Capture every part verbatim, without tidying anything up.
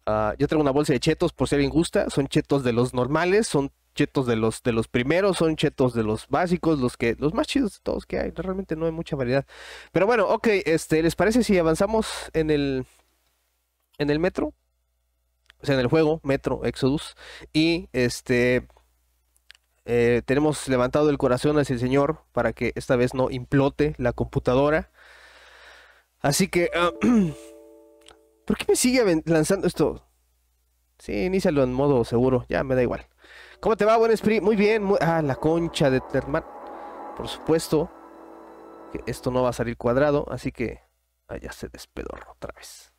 Uh, yo traigo una bolsa de chetos por si alguien gusta. Son chetos de los normales, son chetos de los de los primeros, son chetos de los básicos, los que los más chidos de todos que hay. Realmente no hay mucha variedad. Pero bueno, ok, este, ¿les parece si avanzamos en el en el metro? O sea, en el juego Metro Exodus. Y este eh, tenemos levantado el corazón hacia el Señor para que esta vez no implote la computadora. Así que uh, ¿por qué me sigue lanzando esto? Sí, inícialo en modo seguro, ya me da igual. ¿Cómo te va, buen Spree? Muy bien, muy... ah, la concha de Terman. Por supuesto que esto no va a salir cuadrado, así que ah, ya se despedorró otra vez.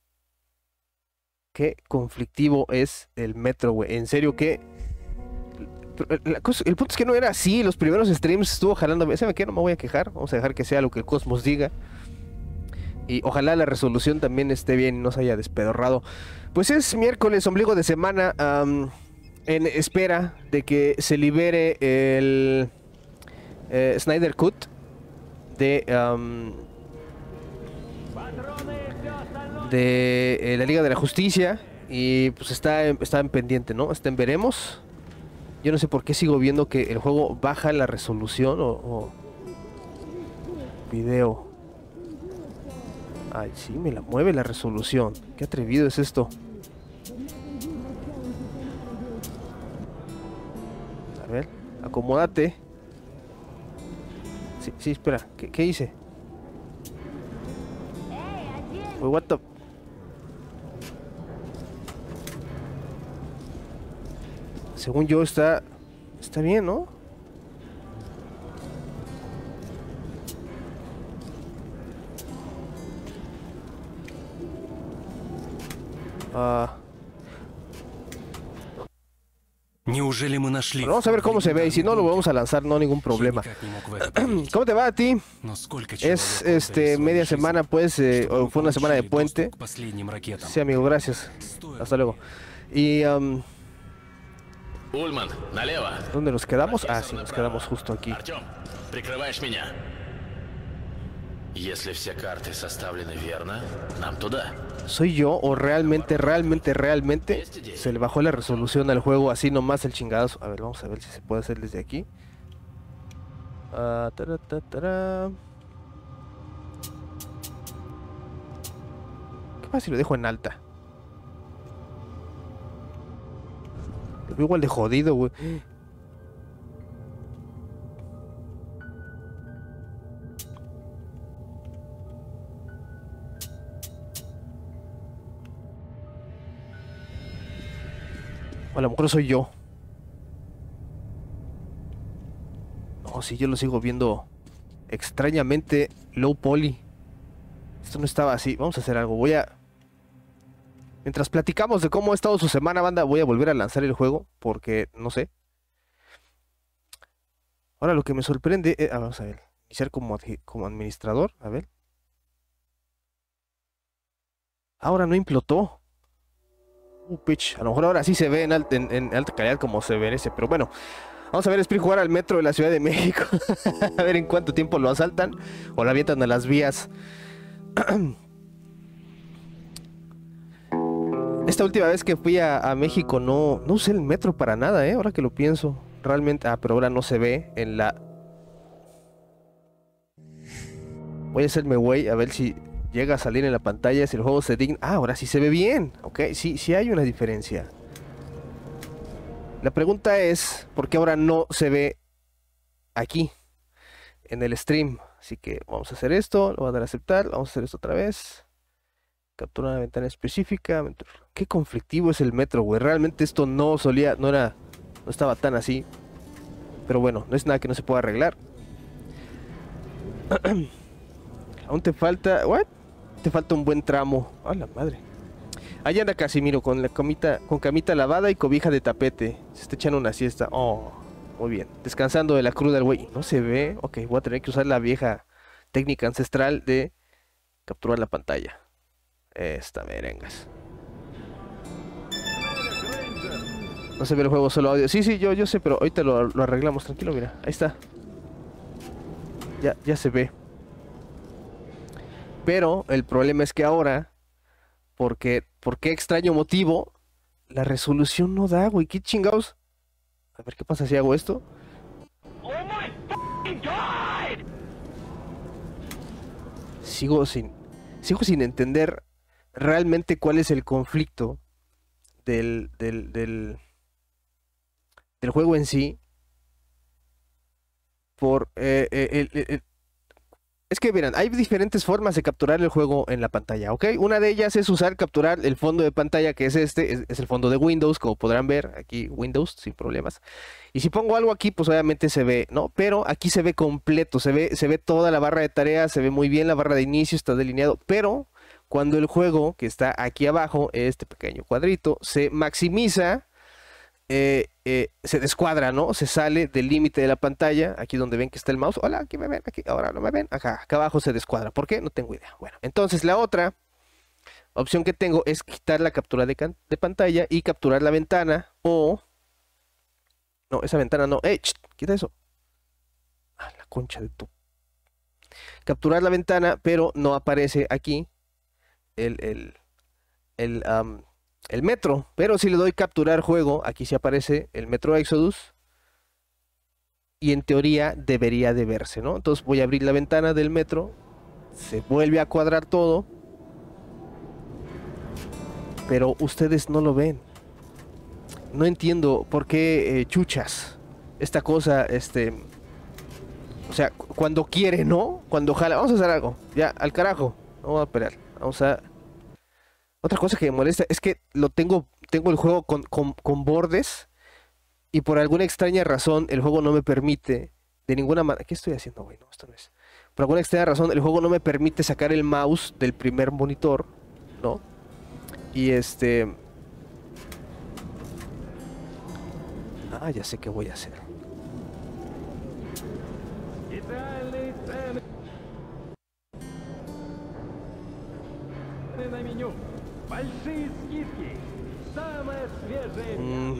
Qué conflictivo es el Metro, güey. En serio, que la cosa, el punto es que no era así. Los primeros streams estuvo jalando. ¿Saben qué? No me voy a quejar. Vamos a dejar que sea lo que el Cosmos diga. Y ojalá la resolución también esté bien y no se haya despedorrado. Pues es miércoles, ombligo de semana, um, en espera de que se libere el eh, Snyder Cut de, um, de eh, la Liga de la Justicia. Y pues está, está en pendiente, ¿no? Está en veremos. Yo no sé por qué sigo viendo que el juego baja la resolución o... o... video. Ay, sí, me la mueve la resolución. Qué atrevido es esto. A ver, acomódate. Sí, sí, espera. ¿Qué, qué hice? Uy, what the... Según yo está... Está bien, ¿no? Ah... Неужели мы нашли? Bueno, vamos a ver cómo se ve y si no lo vamos a lanzar, no ningún problema. ¿Cómo te va a ti? Es este media semana, pues, eh, o fue una semana de puente. Sí, amigo, gracias. Hasta luego. Y um, Ульман, налево. ¿dónde nos quedamos? Ah, sí, nos quedamos justo aquí. Артём, прикрываешь меня. Если все карты составлены верно, нам туда. ¿Soy yo o realmente, realmente, realmente se le bajó la resolución al juego así nomás el chingadazo? A ver, vamos a ver si se puede hacer desde aquí. Uh, tara, tara, tara. ¿Qué pasa si lo dejo en alta? Lo veo igual de jodido, güey. O a lo mejor soy yo. No, sí, yo lo sigo viendo extrañamente low poly. Esto no estaba así. Vamos a hacer algo. Voy a... Mientras platicamos de cómo ha estado su semana, banda, voy a volver a lanzar el juego. Porque, no sé. Ahora lo que me sorprende... Eh, ah, vamos a ver. Iniciar como, como administrador. A ver. Ahora no implotó. Uh, pitch. A lo mejor ahora sí se ve en, alt, en, en alta calidad como se merece. Pero bueno, vamos a ver Spree jugar al metro de la Ciudad de México. A ver en cuánto tiempo lo asaltan o lo avientan a las vías. Esta última vez que fui a, a México no, no usé el metro para nada, ¿eh? Ahora que lo pienso. Realmente... Ah, pero ahora no se ve en la... Voy a hacerme güey a ver si... llega a salir en la pantalla, si el juego se digna... Ah, ahora sí se ve bien. Ok, sí, sí hay una diferencia. La pregunta es, ¿por qué ahora no se ve aquí, en el stream? Así que vamos a hacer esto, lo voy a dar a aceptar, vamos a hacer esto otra vez. Captura una ventana específica. Qué conflictivo es el metro, güey. Realmente esto no solía, no era, no estaba tan así. Pero bueno, no es nada que no se pueda arreglar. Aún te falta... ¿What? Te falta un buen tramo. ¡A la madre! Allá anda Casimiro con la camita, con camita lavada y cobija de tapete. Se está echando una siesta. Oh, muy bien. Descansando de la cruda el güey. No se ve. Ok, voy a tener que usar la vieja técnica ancestral de capturar la pantalla. Esta merengas. No se ve el juego, solo audio. Sí, sí, yo, yo sé, pero ahorita lo, lo arreglamos. Tranquilo, mira. Ahí está. Ya, ya se ve. Pero el problema es que ahora Porque, ¿por qué extraño motivo? La resolución no da, güey. ¿Qué chingados? A ver, ¿qué pasa si hago esto? Sigo sin, sigo sin entender realmente cuál es el conflicto del, del, del, del juego en sí. Por eh, eh, el, el, el, es que verán, hay diferentes formas de capturar el juego en la pantalla, ¿ok? Una de ellas es usar, capturar el fondo de pantalla, que es este, es, es el fondo de Windows, como podrán ver, aquí Windows, sin problemas. Y si pongo algo aquí, pues obviamente se ve, ¿no? Pero aquí se ve completo, se ve, se ve toda la barra de tareas, se ve muy bien la barra de inicio, está delineado, pero cuando el juego, que está aquí abajo, este pequeño cuadrito, se maximiza, eh, eh, se descuadra, ¿no? Se sale del límite de la pantalla, aquí donde ven que está el mouse. Hola, aquí me ven, aquí, ahora no me ven. Acá, acá abajo se descuadra. ¿Por qué? No tengo idea. Bueno, entonces la otra opción que tengo es quitar la captura de, de pantalla y capturar la ventana o... No, esa ventana no. ¡Eh! Ch, quita eso. Ah, la concha de tu... Capturar la ventana, pero no aparece aquí el... el, el um, el metro, pero si le doy capturar juego, aquí sí aparece el Metro Exodus y en teoría debería de verse, ¿no? Entonces voy a abrir la ventana del metro, se vuelve a cuadrar todo, pero ustedes no lo ven. No entiendo por qué eh, chuchas esta cosa, este, o sea, cuando quiere, ¿no? Cuando jala, vamos a hacer algo, ya, al carajo, no voy a esperar, vamos a... Otra cosa que me molesta es que lo tengo, tengo el juego con, con, con bordes y por alguna extraña razón el juego no me permite de ninguna manera... ¿Qué estoy haciendo, güey? No, esto no es... Por alguna extraña razón el juego no me permite sacar el mouse del primer monitor, ¿no? Y este... Ah, ya sé qué voy a hacer. Mm.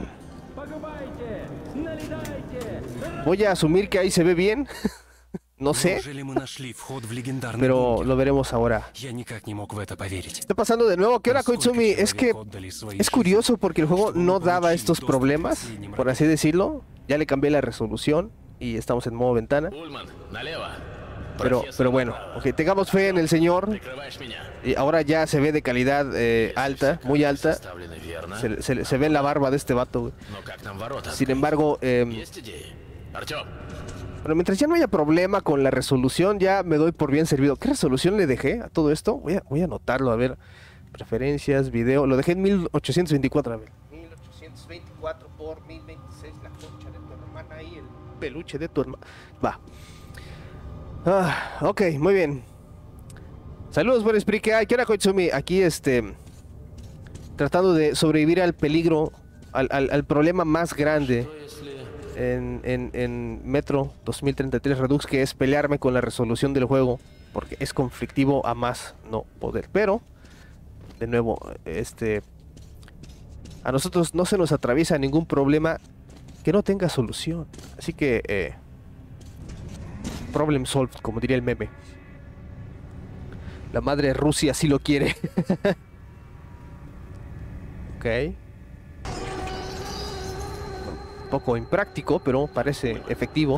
Voy a asumir que ahí se ve bien. No sé. Pero lo veremos ahora. Está pasando de nuevo. ¿Qué hora, Koizumi? Es que es curioso porque el juego no daba estos problemas, por así decirlo. Ya le cambié la resolución y estamos en modo ventana. Pero, pero bueno, ok, tengamos fe en el señor. Y ahora ya se ve de calidad eh, alta, muy alta. Se, se, se ve en la barba de este vato, güey. Sin embargo, eh, bueno, mientras ya no haya problema con la resolución, ya me doy por bien servido. ¿Qué resolución le dejé a todo esto? Voy a, voy a anotarlo, a ver. Preferencias, video. Lo dejé en mil ochocientos veinticuatro, a ver. mil ochocientos veinticuatro por mil veintiséis, la concha de tu hermana y el peluche de tu hermana. Va. Ah, ok, muy bien. Saludos, buen Sprike. Ay, ¿qué hora, Koizumi? Aquí, este... tratando de sobrevivir al peligro, al, al, al problema más grande en, en, en Metro dos mil treinta y tres Redux, que es pelearme con la resolución del juego, porque es conflictivo a más no poder. Pero, de nuevo, este... a nosotros no se nos atraviesa ningún problema que no tenga solución. Así que... Eh, problem solved, como diría el meme. La madre Rusia sí lo quiere. Ok. Un poco impráctico, pero parece efectivo.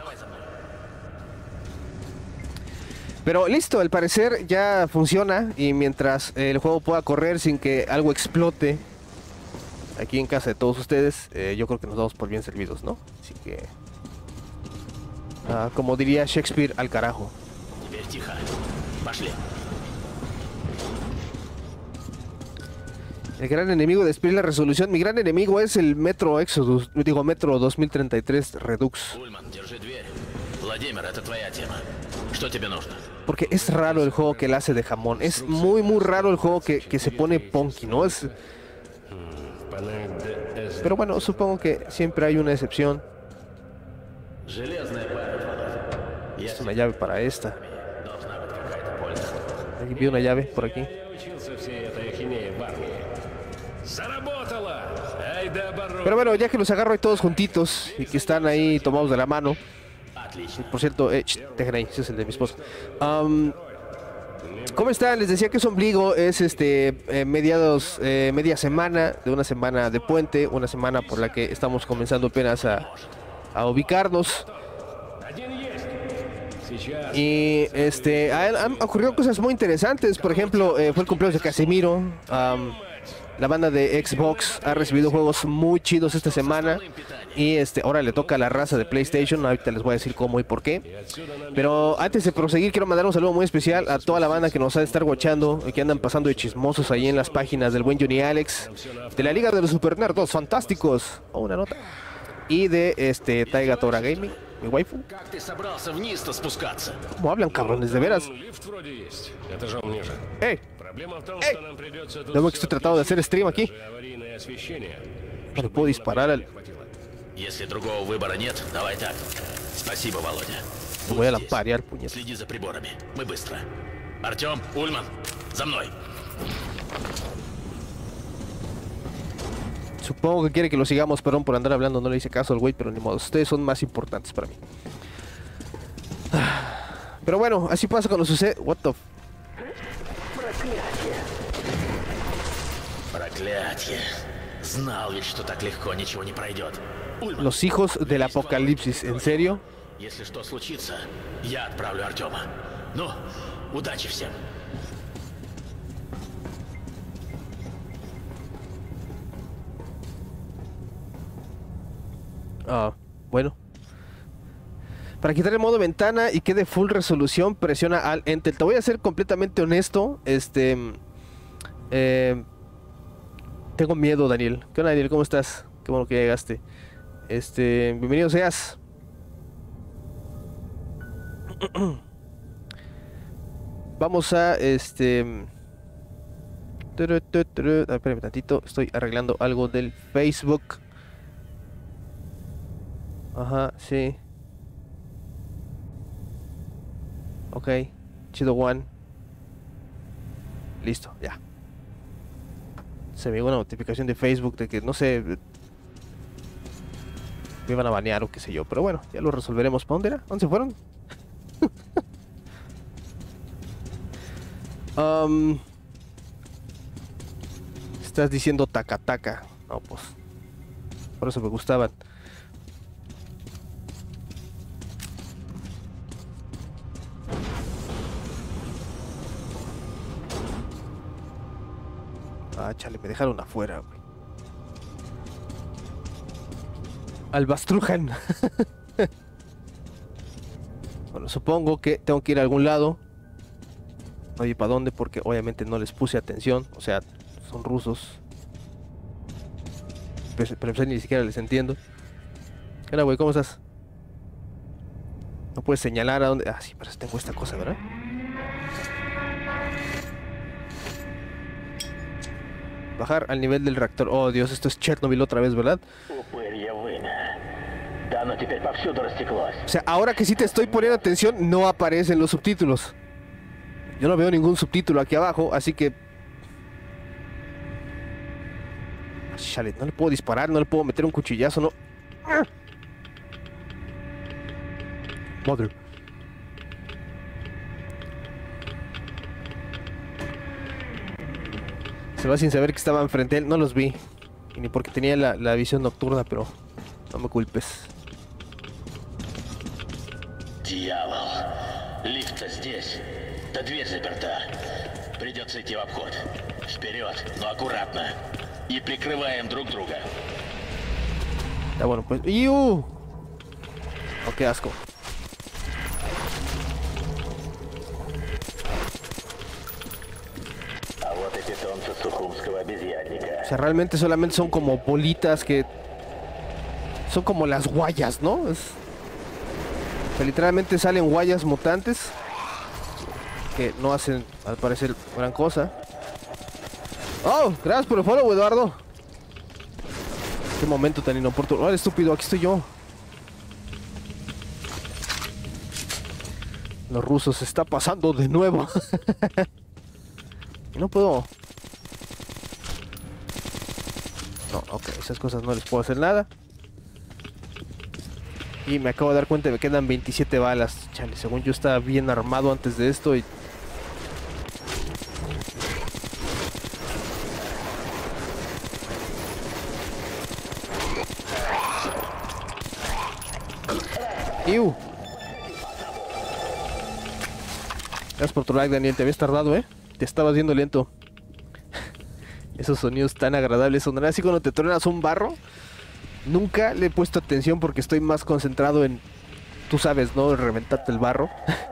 Pero listo, al parecer ya funciona. Y mientras el juego pueda correr sin que algo explote aquí en casa de todos ustedes, eh, yo creo que nos damos por bien servidos, ¿no? Así que... Uh, como diría Shakespeare, al carajo. El gran enemigo de Spirit, la resolución. Mi gran enemigo es el Metro Exodus, digo Metro dos mil treinta y tres Redux. Porque es raro el juego que él hace de jamón. Es muy muy raro el juego que, que se pone punky, ¿no? Es... Pero bueno, supongo que siempre hay una excepción. Es una llave para esta. Aquí vi una llave por aquí. Pero bueno, ya que los agarro ahí todos juntitos y que están ahí tomados de la mano. Por cierto, eh, dejen ahí, ese es el de mi esposa. Um, ¿Cómo están? Les decía que es ombligo, es este eh, mediados, eh, media semana de una semana de puente, una semana por la que estamos comenzando apenas a, a ubicarnos. Y este han, han ocurrido cosas muy interesantes. Por ejemplo, eh, fue el cumpleaños de Casemiro. Um, la banda de Xbox ha recibido juegos muy chidos esta semana. Y este ahora le toca a la raza de PlayStation. Ahorita les voy a decir cómo y por qué. Pero antes de proseguir, quiero mandar un saludo muy especial a toda la banda que nos ha de estar watchando, que andan pasando de chismosos ahí en las páginas del buen Johnny Alex, de la Liga de los Super Nerdos Fantásticos. Oh, una nota. Y de este Taiga Tora Gaming, mi waifu. ¿Cómo hablan, cabrones? De veras. ¡Ey! ¡Ey! Dame que estoy tratando de hacer stream aquí. No le puedo disparar al... Если другого выбора нет, давай так. Спасибо, Володя. Voy a la parear, puñet. Следи за приборами. Мы быстро. Артем, Ульман, за мной. Supongo que quiere que lo sigamos, perdón por andar hablando, no le hice caso al güey, pero ni modo, ustedes son más importantes para mí. Pero bueno, así pasa cuando sucede... What the... Проклятие. Знал ведь, что так легко ничего не пройдет. Los hijos del apocalipsis, ¿en serio? Если что случится, я отправлю Артема. Ну, удачи всем. Ah, bueno. Para quitar el modo ventana y quede full resolución, presiona al Enter. Te voy a ser completamente honesto. Este... Eh, tengo miedo, Daniel. ¿Qué onda, Daniel? ¿Cómo estás? Qué bueno que llegaste. Este... Bienvenido seas. Vamos a... Este... Turu, turu, turu. Ah, espérame tantito. Estoy arreglando algo del Facebook. Ajá, sí. Ok, chido one. Listo, ya. Se me llegó una notificación de Facebook de que, no sé, me iban a banear o qué sé yo. Pero bueno, ya lo resolveremos. ¿Para dónde era? ¿Dónde se fueron? um, Estás diciendo taca taca. No, pues por eso me gustaban. Ah, chale, me dejaron afuera, güey. Albastrujan. Bueno, supongo que tengo que ir a algún lado. Oye, ¿para dónde? Porque obviamente no les puse atención. O sea, son rusos. Pero, pero ni siquiera les entiendo. ¿Qué onda, güey? ¿Cómo estás? No puedes señalar a dónde... Ah, sí, pero tengo esta cosa, ¿verdad? Bajar al nivel del reactor. Oh, Dios, esto es Chernobyl otra vez, ¿verdad? O sea, ahora que sí te estoy poniendo atención, no aparecen los subtítulos. Yo no veo ningún subtítulo aquí abajo, así que... Chale, no le puedo disparar, no le puedo meter un cuchillazo, no... Mother. Se va sin saber que estaba enfrente de él, no los vi. Y ni porque tenía la, la visión nocturna, pero no me culpes. Дьявол. Лифт-то здесь. Да дверь заперта. Придется идти в обход. Вперед, но аккуратно. И прикрываем друг друга. Ya bueno, pues... ¡Iu! Oh, qué asco. O sea, realmente solamente son como bolitas que... Son como las guayas, ¿no? Es... O sea, literalmente salen guayas mutantes que no hacen, al parecer, gran cosa. ¡Oh! Gracias por el follow, Eduardo. Qué momento tan inoportuno. ¡Oh, estúpido! Aquí estoy yo. Los rusos se está pasando de nuevo. Y no puedo... No, ok, esas cosas no les puedo hacer nada. Y me acabo de dar cuenta que me quedan veintisiete balas. Chale, según yo estaba bien armado antes de esto y... Iu. Gracias por tu like, Daniel. Te habías tardado, ¿eh? Te estabas viendo lento. Esos sonidos tan agradables son así cuando te truenas un barro. Nunca le he puesto atención porque estoy más concentrado en, tú sabes, ¿no? En reventarte el barro.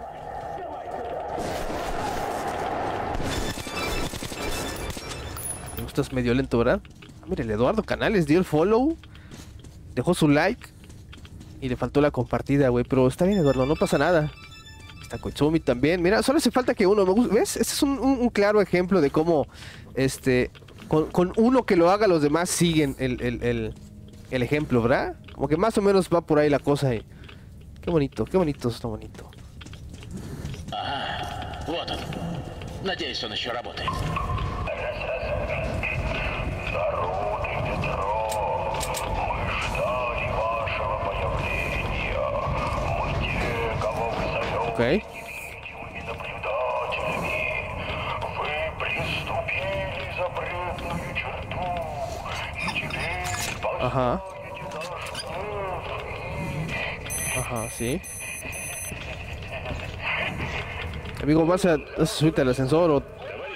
Me gustas medio lento, ¿verdad? Ah, mira, el Eduardo Canales dio el follow, dejó su like y le faltó la compartida, güey. Pero está bien, Eduardo, no pasa nada. Está Koizumi también. Mira, solo hace falta que uno, me gusta, ¿ves? Este es un, un, un claro ejemplo de cómo, este, con, con uno que lo haga, los demás siguen el, el, el, el ejemplo, ¿verdad? Como que más o menos va por ahí la cosa. Y... Qué bonito, qué bonito, está bonito. Ага, вот он. Надеюсь, он еще работает. Ok. Ajá. Ajá, sí. Amigo, ¿vas a, vas a subirte al ascensor o...?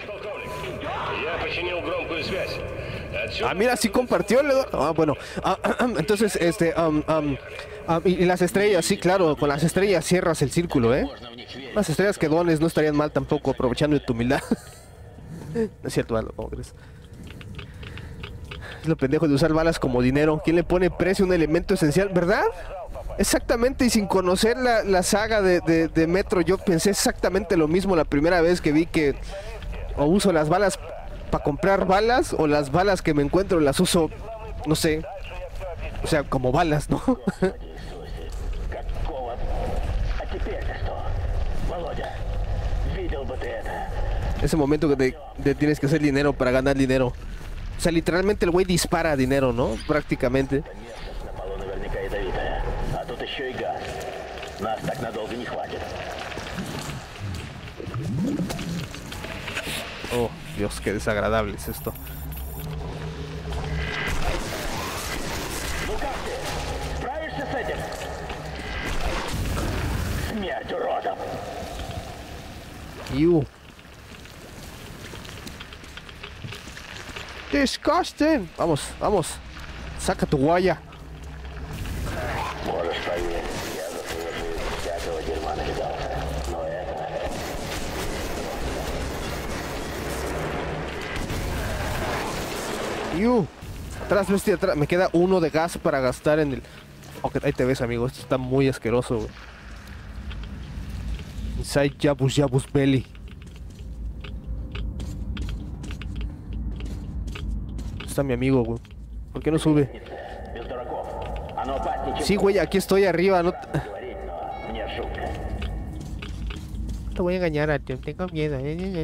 Ah, mira, sí compartió el Eduardo. Ah, bueno. Ah, entonces, este... Um, um, um, y, y las estrellas, sí, claro. Con las estrellas cierras el círculo, ¿eh? Las estrellas que dones no estarían mal tampoco, aprovechando de tu humildad. No es cierto, Aldo, ¿cómo crees? Es lo pendejo de usar balas como dinero. ¿Quién le pone precio a un elemento esencial? ¿Verdad? Exactamente, y sin conocer la, la saga de, de, de Metro, yo pensé exactamente lo mismo la primera vez que vi que o uso las balas para comprar balas, o las balas que me encuentro las uso, no sé, o sea, como balas, ¿no? Ese momento que te, te tienes que hacer dinero para ganar dinero. O sea, literalmente el güey dispara dinero, ¿no? Prácticamente. Oh, Dios, qué desagradable es esto. You. Disgusting. Vamos, vamos. Saca tu guaya. You. Atrás, bestia, atrás. Me queda uno de gas para gastar en el... Ok, ahí te ves, amigo. Esto está muy asqueroso, güey. Inside Yabus Yabus Belly. Está mi amigo, güey. ¿Por qué no sube? Sí, güey, aquí estoy arriba. No te, no te voy a engañar, a ti. Tengo miedo.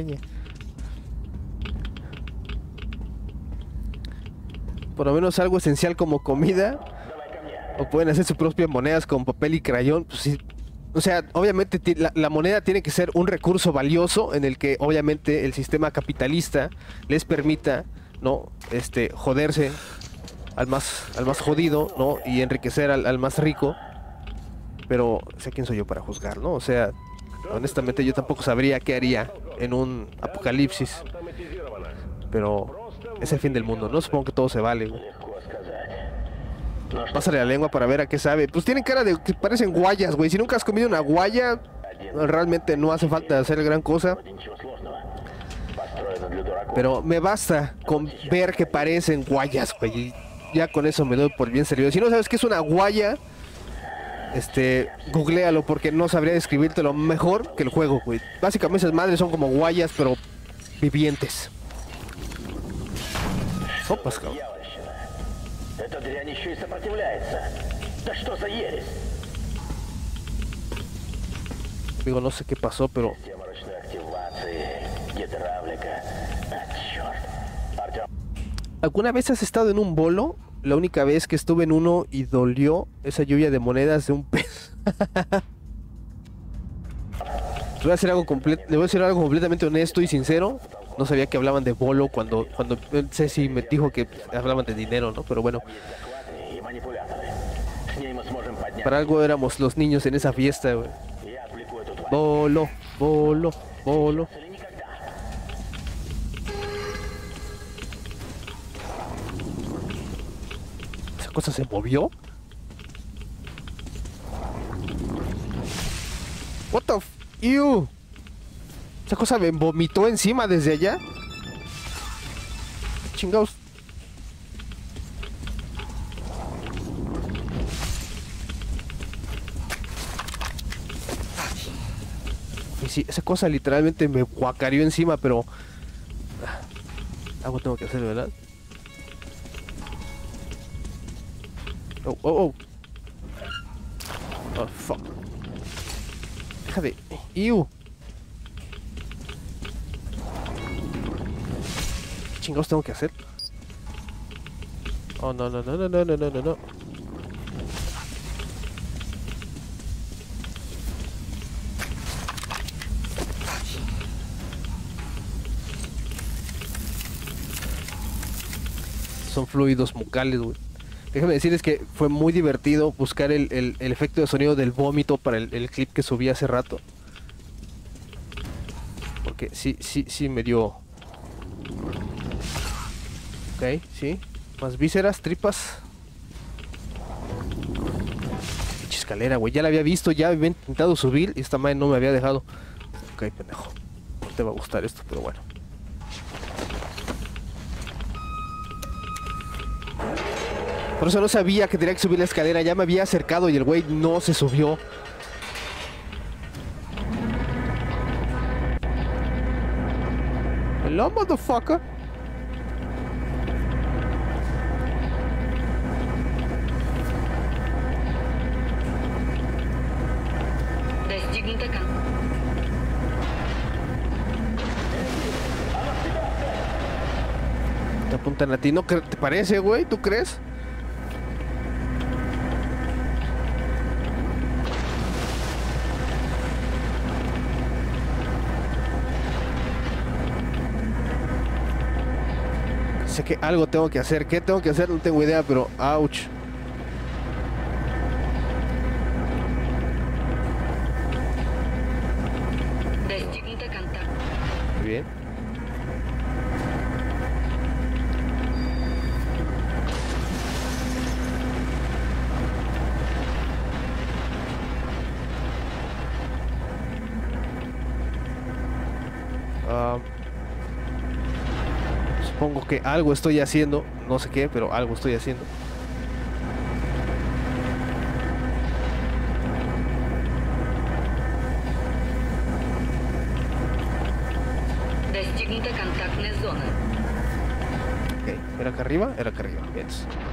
Por lo menos algo esencial como comida. O pueden hacer sus propias monedas con papel y crayón. Pues sí. O sea, obviamente la, la moneda tiene que ser un recurso valioso en el que obviamente el sistema capitalista les permita, ¿no? Este, joderse al más, al más jodido, ¿no? Y enriquecer al, al más rico. Pero sé quién soy yo para juzgar, ¿no? O sea, honestamente yo tampoco sabría qué haría en un apocalipsis. Pero es el fin del mundo, ¿no? Supongo que todo se vale, güey. Pásale la lengua para ver a qué sabe. Pues tienen cara de que parecen guayas, güey. Si nunca has comido una guaya, realmente no hace falta hacer gran cosa. Pero me basta con ver que parecen guayas, güey. Ya con eso me doy por bien servido. Si no sabes qué es una guaya, este, googlealo porque no sabría describírtelo mejor que el juego, güey. Básicamente esas madres son como guayas, pero vivientes. Sopas, cabrón. Эта дрянь еще и сопротивляется. Да что за ересь? Digo, no sé qué pasó, pero... Система ручной активации, гидравлика. А, черт. Артем. ¿Alguna vez has estado en un bolo? La única vez que estuve en uno y dolió esa lluvia de monedas de un pez. Le voy a hacer algo completo, le voy a decir algo completamente honesto y sincero. No sabía que hablaban de bolo cuando cuando Ceci me dijo que hablaban de dinero, ¿no? Pero bueno. С ней мы сможем подняться. Para algo éramos los niños en esa fiesta, güey. Я отвлеку эту тварь. Bolo, bolo, bolo. Или никогда. ¿Esa cosa se movió? What the f... Ew. Esa cosa me vomitó encima desde allá. Chingados. Y sí, esa cosa literalmente me guacareó encima, pero... Algo tengo que hacer, ¿verdad? Oh, oh, oh. Oh, fuck. Deja de... Ew. ¿Qué chingados tengo que hacer? Oh, no, no, no, no, no, no, no, no. Son fluidos bucales, güey. Déjame decirles que fue muy divertido buscar el, el, el efecto de sonido del vómito para el, el clip que subí hace rato. Porque sí, sí, sí me dio... Ok, sí. Más vísceras, tripas. Pinche escalera, güey. Ya la había visto, ya había intentado subir y esta madre no me había dejado. Ok, pendejo. No te va a gustar esto, pero bueno. Por eso no sabía que tenía que subir la escalera. Ya me había acercado y el güey no se subió. Hello, motherfucker. Достигнуто кон... Te apuntan a ti, ¿no? ¿Te parece, güey? ¿Tú crees? Sé que algo tengo que hacer. ¿Qué tengo que hacer? No tengo idea, pero... ¡Auch! Достигнуто контакт. Muy bien. Ah... Supongo que algo estoy haciendo, no sé qué, pero algo estoy haciendo. Достигнута контактная зона. Ok, ¿era acá arriba? Era acá arriba, bien.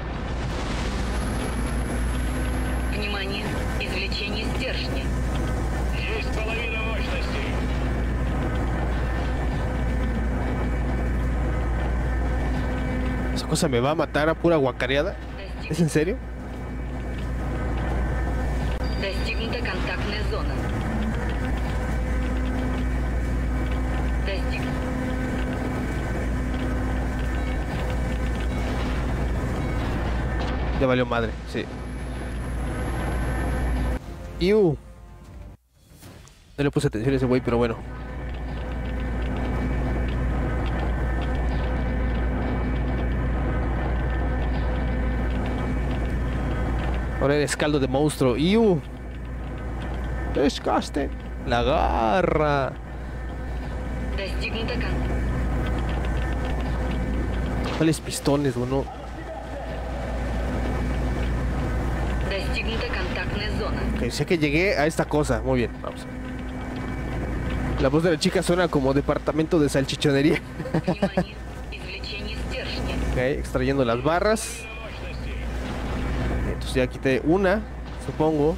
Внимание! Извлечение стержня. Есть половина мощности. Esa cosa me va a matar a pura guacareada. ¿Es en serio? Достигнута контактная зона. Достиг... Ya valió madre, sí. Iu. No le puse atención a ese güey, pero bueno. Ahora eres caldo de monstruo. Iu. Disgusting. La garra. Достигнута кон... ¿Cuáles pistones, bueno? Достигнута контактная зона. Ok, sé que llegué a esta cosa. Muy bien, vamos. La voz de la chica suena como departamento de salchichonería. Внимание! Извлечение стержня. Ok, extrayendo las barras. Entonces ya quité una, supongo.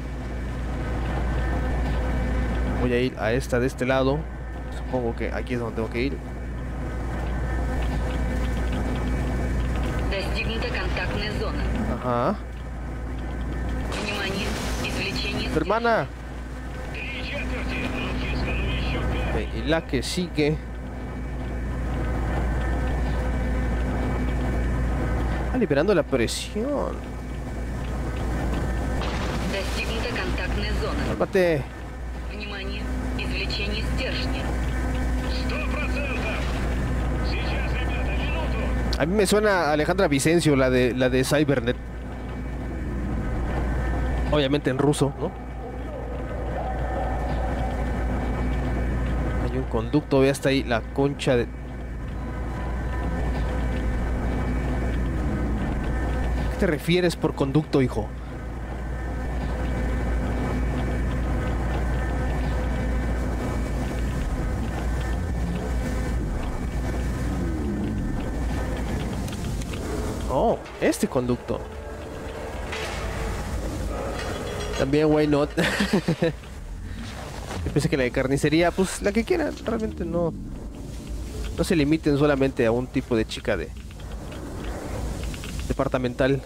Voy a ir a esta de este lado. Supongo que aquí es donde tengo que ir. Достигнута контактная зона. Ajá. Внимание! Извлечение Hermana. Три четверти. Ну, Фиска, ну еще как. Ok, y la que sigue. Ah, liberando la presión. зона. Cálmate. Внимание, извлечение стержня. A mí me suena a Alejandra Vicencio, la de la de Cybernet. Obviamente en ruso, ¿no? Hay un conducto, ve hasta ahí la concha de... ¿A qué te refieres por conducto, hijo? Oh, este conducto. También, why not? Yo pensé que la de carnicería, pues la que quieran, realmente no. No se limiten solamente a un tipo de chica de departamental.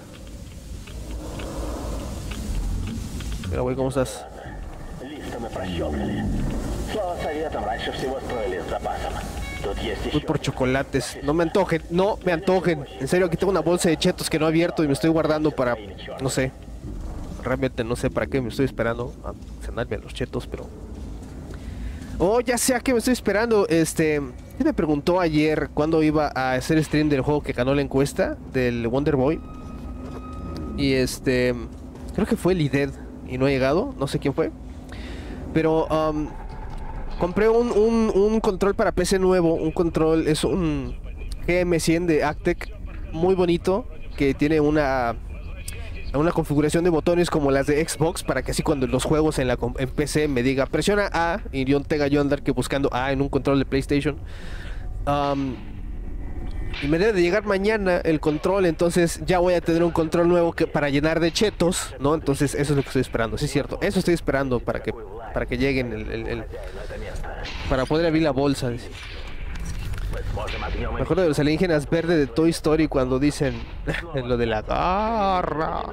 Pero, güey, ¿cómo estás? Лифты мы прощелкали. Слава советам, раньше всего строили с запасом. Тут есть Voy еще... por chocolates. No me antojen, no me antojen. En serio, aquí tengo una bolsa de chetos que no he abierto y me estoy guardando para, no sé. Realmente no sé para qué me estoy esperando a cenarme los chetos, pero... Oh, ya sé a qué me estoy esperando. Este... ¿Quién me preguntó ayer cuándo iba a hacer stream del juego que ganó la encuesta? Del Wonder Boy. Y este... Creo que fue Lided y no ha llegado. No sé quién fue. Pero... Um, compré un, un, un control para P C nuevo. Un control... Es un G M cien de Actec. Muy bonito. Que tiene una... una configuración de botones como las de Xbox, para que así cuando los juegos en la en P C me diga presiona A y yo tenga yo andar que buscando A en un control de PlayStation. Um, y me debe de llegar mañana el control, entonces ya voy a tener un control nuevo que para llenar de chetos, ¿no? Entonces eso es lo que estoy esperando, sí es cierto, eso estoy esperando para que para que lleguen el, el, el para poder abrir la bolsa. Me acuerdo de los alienígenas verdes de Toy Story cuando dicen lo de la garra.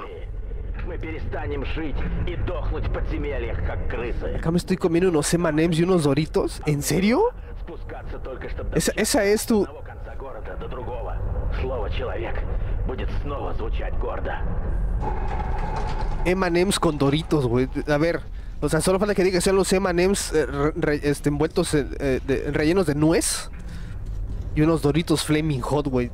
Acá me estoy comiendo unos eme and eme's y unos Doritos. ¿En serio? Esa, esa es tu... eme and eme's con Doritos, güey. A ver, o sea, solo falta que diga que sean los eme and eme's eh, re, este, envueltos en, eh, de, rellenos de nuez. Y unos Doritos Flaming Hot, güey.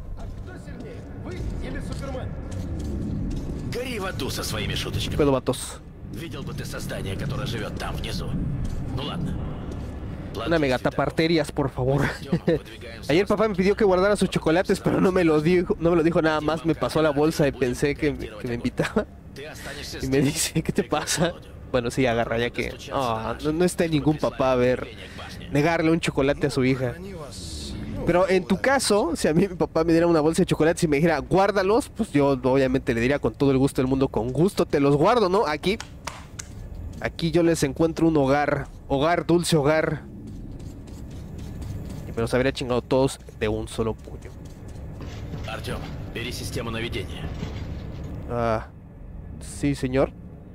Гори в аду со своими шуточками. Pedo, vatos. Видел бы ты создание, которое живет там внизу. Ну ладно. Una megataparterias, por favor. Ayer papá me pidió que guardara sus chocolates, pero no me lo dijo, no me lo dijo nada más. Me pasó la bolsa y pensé que me, que me invitaba. Y me dice, ¿qué te pasa? Bueno, sí, agarra ya que... Oh, no, no está en ningún papá a ver negarle un chocolate a su hija. Pero en tu caso, si a mí mi papá me diera una bolsa de chocolates y me dijera, guárdalos, pues yo obviamente le diría con todo el gusto del mundo, con gusto te los guardo, ¿no? Aquí, aquí yo les encuentro un hogar, hogar, dulce hogar. Y me los habría chingado todos de un solo puño. Артём, бери систему наведения. Ah, sí, señor.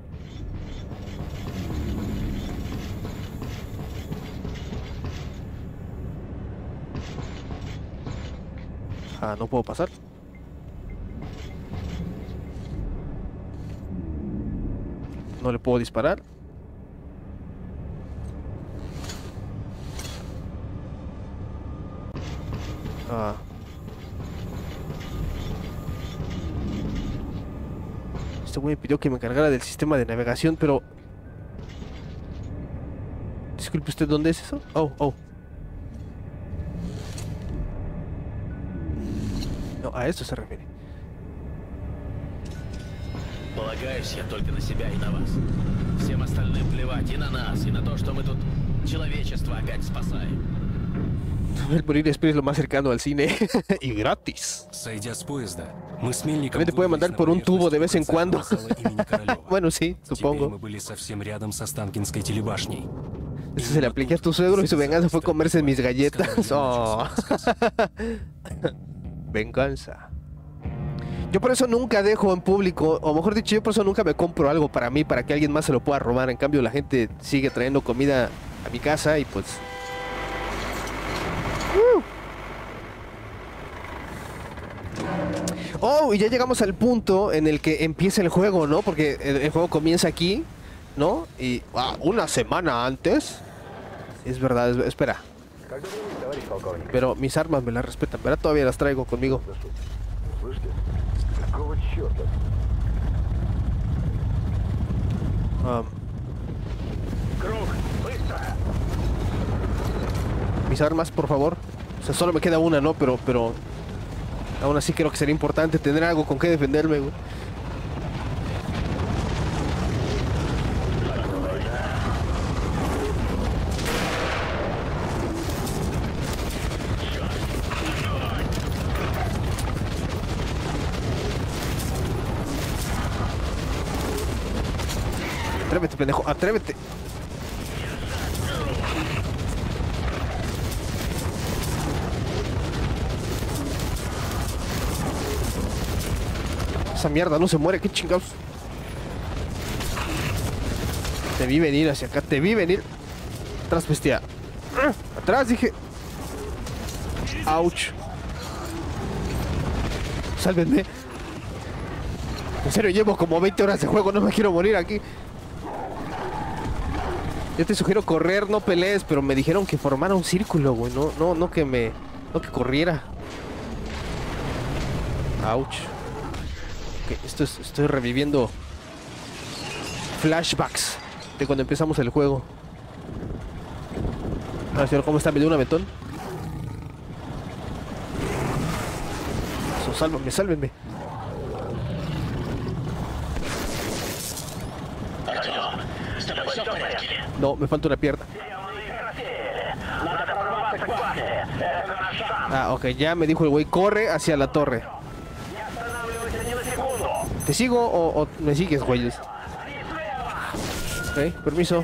Ah, no puedo pasar. No le puedo disparar. Ah. Este güey me pidió que me encargara del sistema de navegación, pero... Disculpe usted, ¿dónde es eso? Oh, oh. No, a esto se refiere. Полагаюсь я только на себя и на вас. Всем остальным плевать и на нас, и на то, что мы тут человечество опять спасаем. El Morir Spears es lo más cercano al cine. Y gratis. Сойдя с поезда, мы с Мельником También te puede mandar por un tubo de vez en cuando. Bueno, Bueno, sí, Теперь supongo. мы были совсем рядом со Станкинской телебашней. Eso se le apliqué a tu suegro y su venganza fue comerse mis galletas. Oh. Venganza. Yo por eso nunca dejo en público, o mejor dicho, yo por eso nunca me compro algo para mí, para que alguien más se lo pueda robar. En cambio, la gente sigue trayendo comida a mi casa y pues... Uh. Oh, y ya llegamos al punto en el que empieza el juego, ¿no? Porque el, el juego comienza aquí ¿no? Y ah, una semana antes. Es verdad, es, espera. Pero mis armas me las respetan, ¿verdad? Todavía las traigo conmigo. Um, mis armas, por favor. O sea, solo me queda una, ¿no? Pero, pero... aún así creo que sería importante tener algo con que defenderme, güey. Atrévete, pendejo, atrévete. Esa mierda no se muere, qué chingados. Te vi venir hacia acá, te vi venir. Atrás, bestia. Atrás, dije. Ouch. Sálvenme. En serio, llevo como veinte horas de juego, no me quiero morir aquí. Yo te sugiero correr, no pelees, pero me dijeron que formara un círculo, güey. No, no, no que me... no que corriera. Ouch. Ok, esto es... estoy reviviendo flashbacks de cuando empezamos el juego. Ahora, señor, ¿cómo está? ¿Me dio un aventón? Eso, sálvame, sálvenme. No, me falta una pierna. Ah, ok, ya me dijo el güey, corre hacia la torre. ¿Te sigo o, o me sigues, güeyes? Ok, permiso.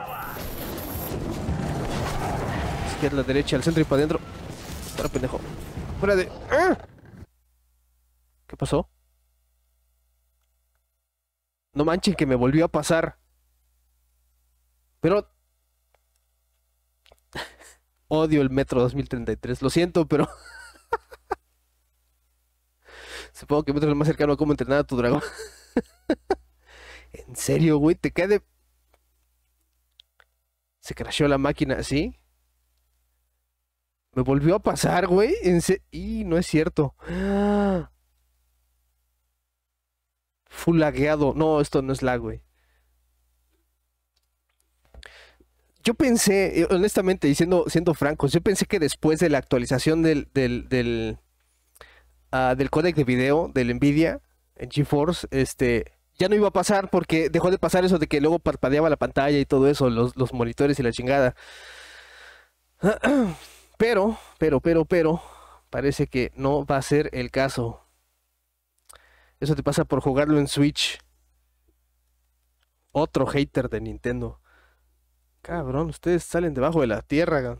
Izquierda, derecha, al centro y para adentro. Para pendejo. Fuera de... ¡Ah! ¿Qué pasó? No manchen que me volvió a pasar. Pero... odio el Metro dos mil treinta y tres. Lo siento, pero... supongo que Metro es el más cercano a cómo entrenar a tu dragón. ¿En serio, güey? ¿Te cae de...? Se crasheó la máquina, ¿sí? Me volvió a pasar, güey. En se... y no es cierto. Full lagueado. No, esto no es lag, güey. Yo pensé, honestamente, y siendo, siendo francos, yo pensé que después de la actualización del, del, del, uh, del códec de video del Nvidia en GeForce, este, ya no iba a pasar porque dejó de pasar eso de que luego parpadeaba la pantalla y todo eso, los, los monitores y la chingada. Pero, pero, pero, pero, parece que no va a ser el caso. Eso te pasa por jugarlo en Switch. Otro hater de Nintendo. Cabrón, ustedes salen debajo de la tierra, cabrón.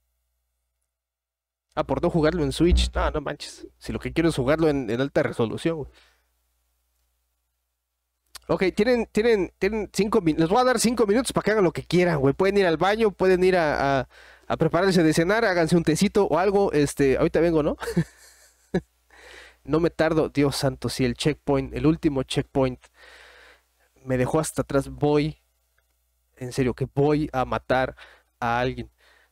Ah, por no jugarlo en Switch. No, no manches. Si lo que quiero es jugarlo en, en alta resolución, güey. Ok, tienen, tienen, tienen cinco minutos. Les voy a dar cinco minutos para que hagan lo que quieran, güey. Pueden ir al baño, pueden ir a, a, a prepararse de cenar, háganse un tecito o algo. Este, ahorita vengo, ¿no? No me tardo. Dios santo, si el checkpoint, el último checkpoint me dejó hasta atrás, voy... en serio, que voy a matar a alguien.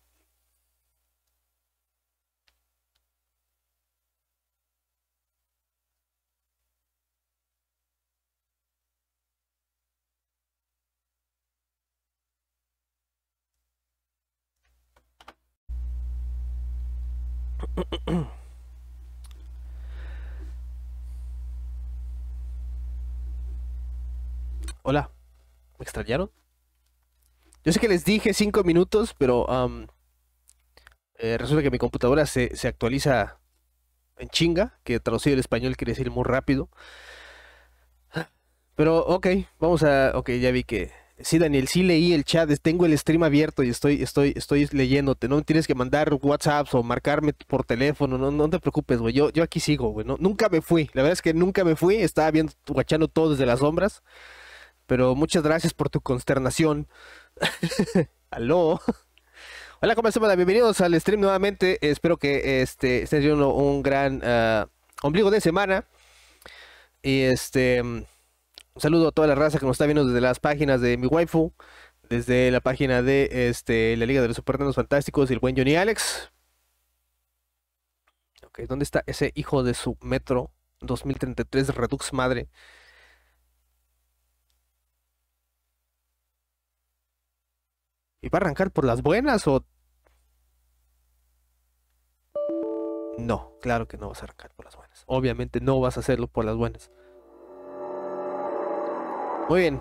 Hola, ¿me extrañaron? Yo sé que les dije cinco minutos, pero um, eh, resulta que mi computadora se, se actualiza en chinga, que traducido al español quiere decir muy rápido. Pero ok, vamos a... ok, ya vi que... sí, Daniel, sí leí el chat, tengo el stream abierto y estoy, estoy, estoy leyéndote. No tienes que mandar WhatsApps o marcarme por teléfono, no, no te preocupes, güey. Yo, yo aquí sigo, güey. No, nunca me fui, la verdad es que nunca me fui, estaba viendo, guachando todo desde las sombras. Pero muchas gracias por tu consternación. Aló. Hola, ¿cómo están? Bienvenidos al stream nuevamente. Espero que este estés teniendo un gran uh, ombligo de semana. Y este Un saludo a toda la raza que nos está viendo desde las páginas de mi waifu, desde la página de este, la Liga de los Super Nenos Fantásticos y el buen Johnny Alex. Ok, ¿dónde está ese hijo de su Metro dos mil treinta y tres Redux madre? ¿Y va a arrancar por las buenas o...? No, claro que no vas a arrancar por las buenas. Obviamente no vas a hacerlo por las buenas. Muy bien.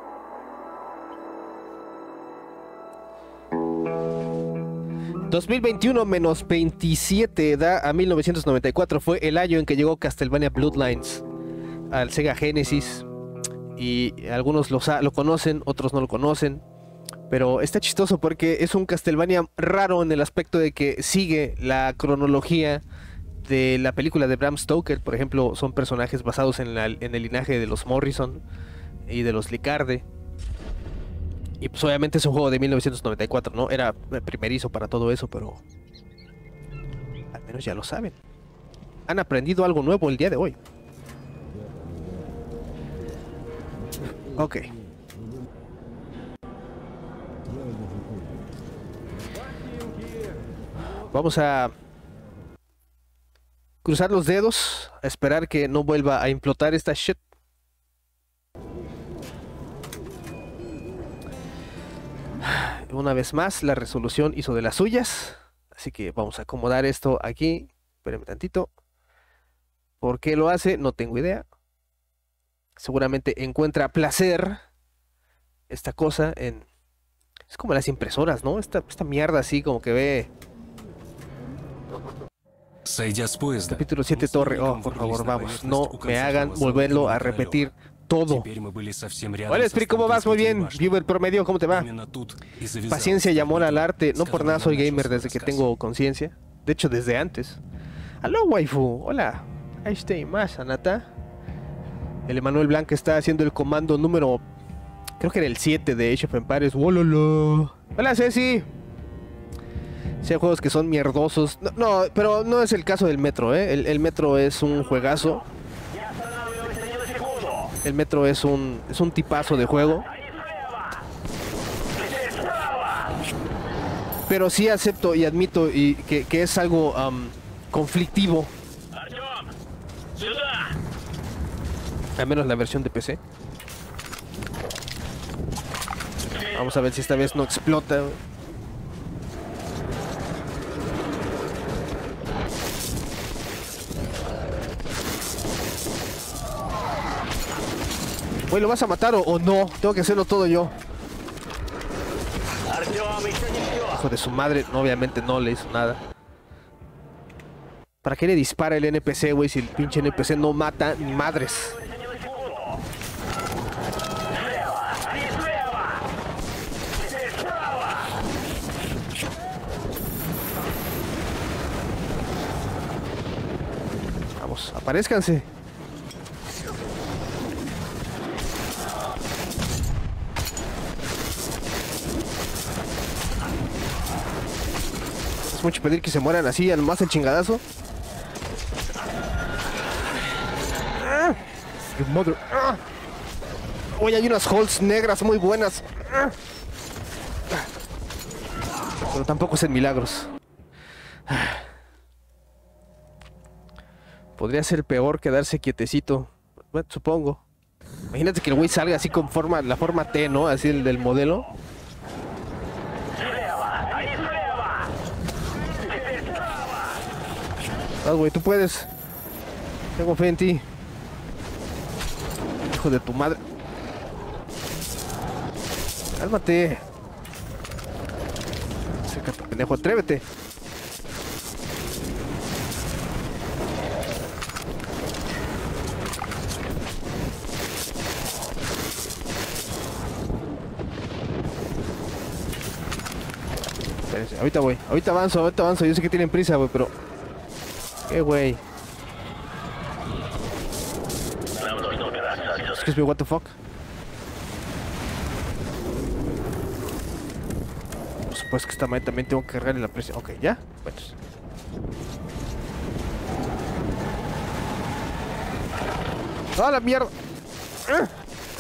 dos mil veintiuno menos veintisiete da a mil novecientos noventa y cuatro. Fue el año en que llegó Castlevania Bloodlines al Sega Genesis. Y algunos lo, lo conocen, otros no lo conocen. Pero está chistoso porque es un Castlevania raro en el aspecto de que sigue la cronología de la película de Bram Stoker. Por ejemplo, son personajes basados en, la, en el linaje de los Morrison y de los Licarde. Y pues obviamente es un juego de mil novecientos noventa y cuatro, ¿no? Era primerizo para todo eso, pero al menos ya lo saben. Han aprendido algo nuevo el día de hoy. Ok. Vamos a cruzar los dedos, a esperar que no vuelva a implotar esta shit. Una vez más, la resolución hizo de las suyas. Así que vamos a acomodar esto aquí. Espérenme tantito. ¿Por qué lo hace? No tengo idea. Seguramente encuentra placer esta cosa en... Es como las impresoras, ¿no? Esta, esta mierda así como que ve... Сойдя с поезда, Capítulo siete Torre. Oh, por favor, vamos. No me hagan volverlo a repetir todo. Hola, Esprit, ¿cómo vas? Muy bien. Viewer promedio, ¿cómo te va? Paciencia y amor al arte. No por nada soy gamer desde que tengo conciencia. De hecho, desde antes. Aló, waifu. Hola. Ahí está más, Anata. El Emanuel Blanca está haciendo el comando número... Creo que era el siete de Age of Empires. ¡Wololo! Hola, Ceci. Si hay juegos que son mierdosos. No, no, pero no es el caso del Metro, ¿eh? El, el Metro es un juegazo. El Metro es un, es un tipazo de juego. Pero sí acepto y admito y que, que es algo um, conflictivo. Al menos la versión de P C. Vamos a ver si esta vez no explota. Güey, ¿lo vas a matar o, o no? Tengo que hacerlo todo yo. Hijo de su madre, no, obviamente no le hizo nada. ¿Para qué le dispara el N P C, güey? Si el pinche N P C no mata ni madres. Vamos, aparézcanse. Es mucho pedir que se mueran así, nomás el chingadazo. Ah, mother. Ah. Oye, hay unas holes negras muy buenas. Ah. Pero tampoco es en milagros. Ah. Podría ser peor quedarse quietecito. Bueno, supongo. Imagínate que el güey salga así con forma, la forma T, ¿no? Así el del modelo. Ah, güey, tú puedes. Tengo fe en ti. Hijo de tu madre. Cálmate. Acércate, pendejo, atrévete. Espérense, ahorita voy, ahorita avanzo, ahorita avanzo. Yo sé que tienen prisa, güey, pero... ¿Qué, güey? Excuse me, what the fuck? Por supuesto que esta madre también tengo que cargarle la presión. Ok, ¿ya? Bueno. ¡Ah, la mierda!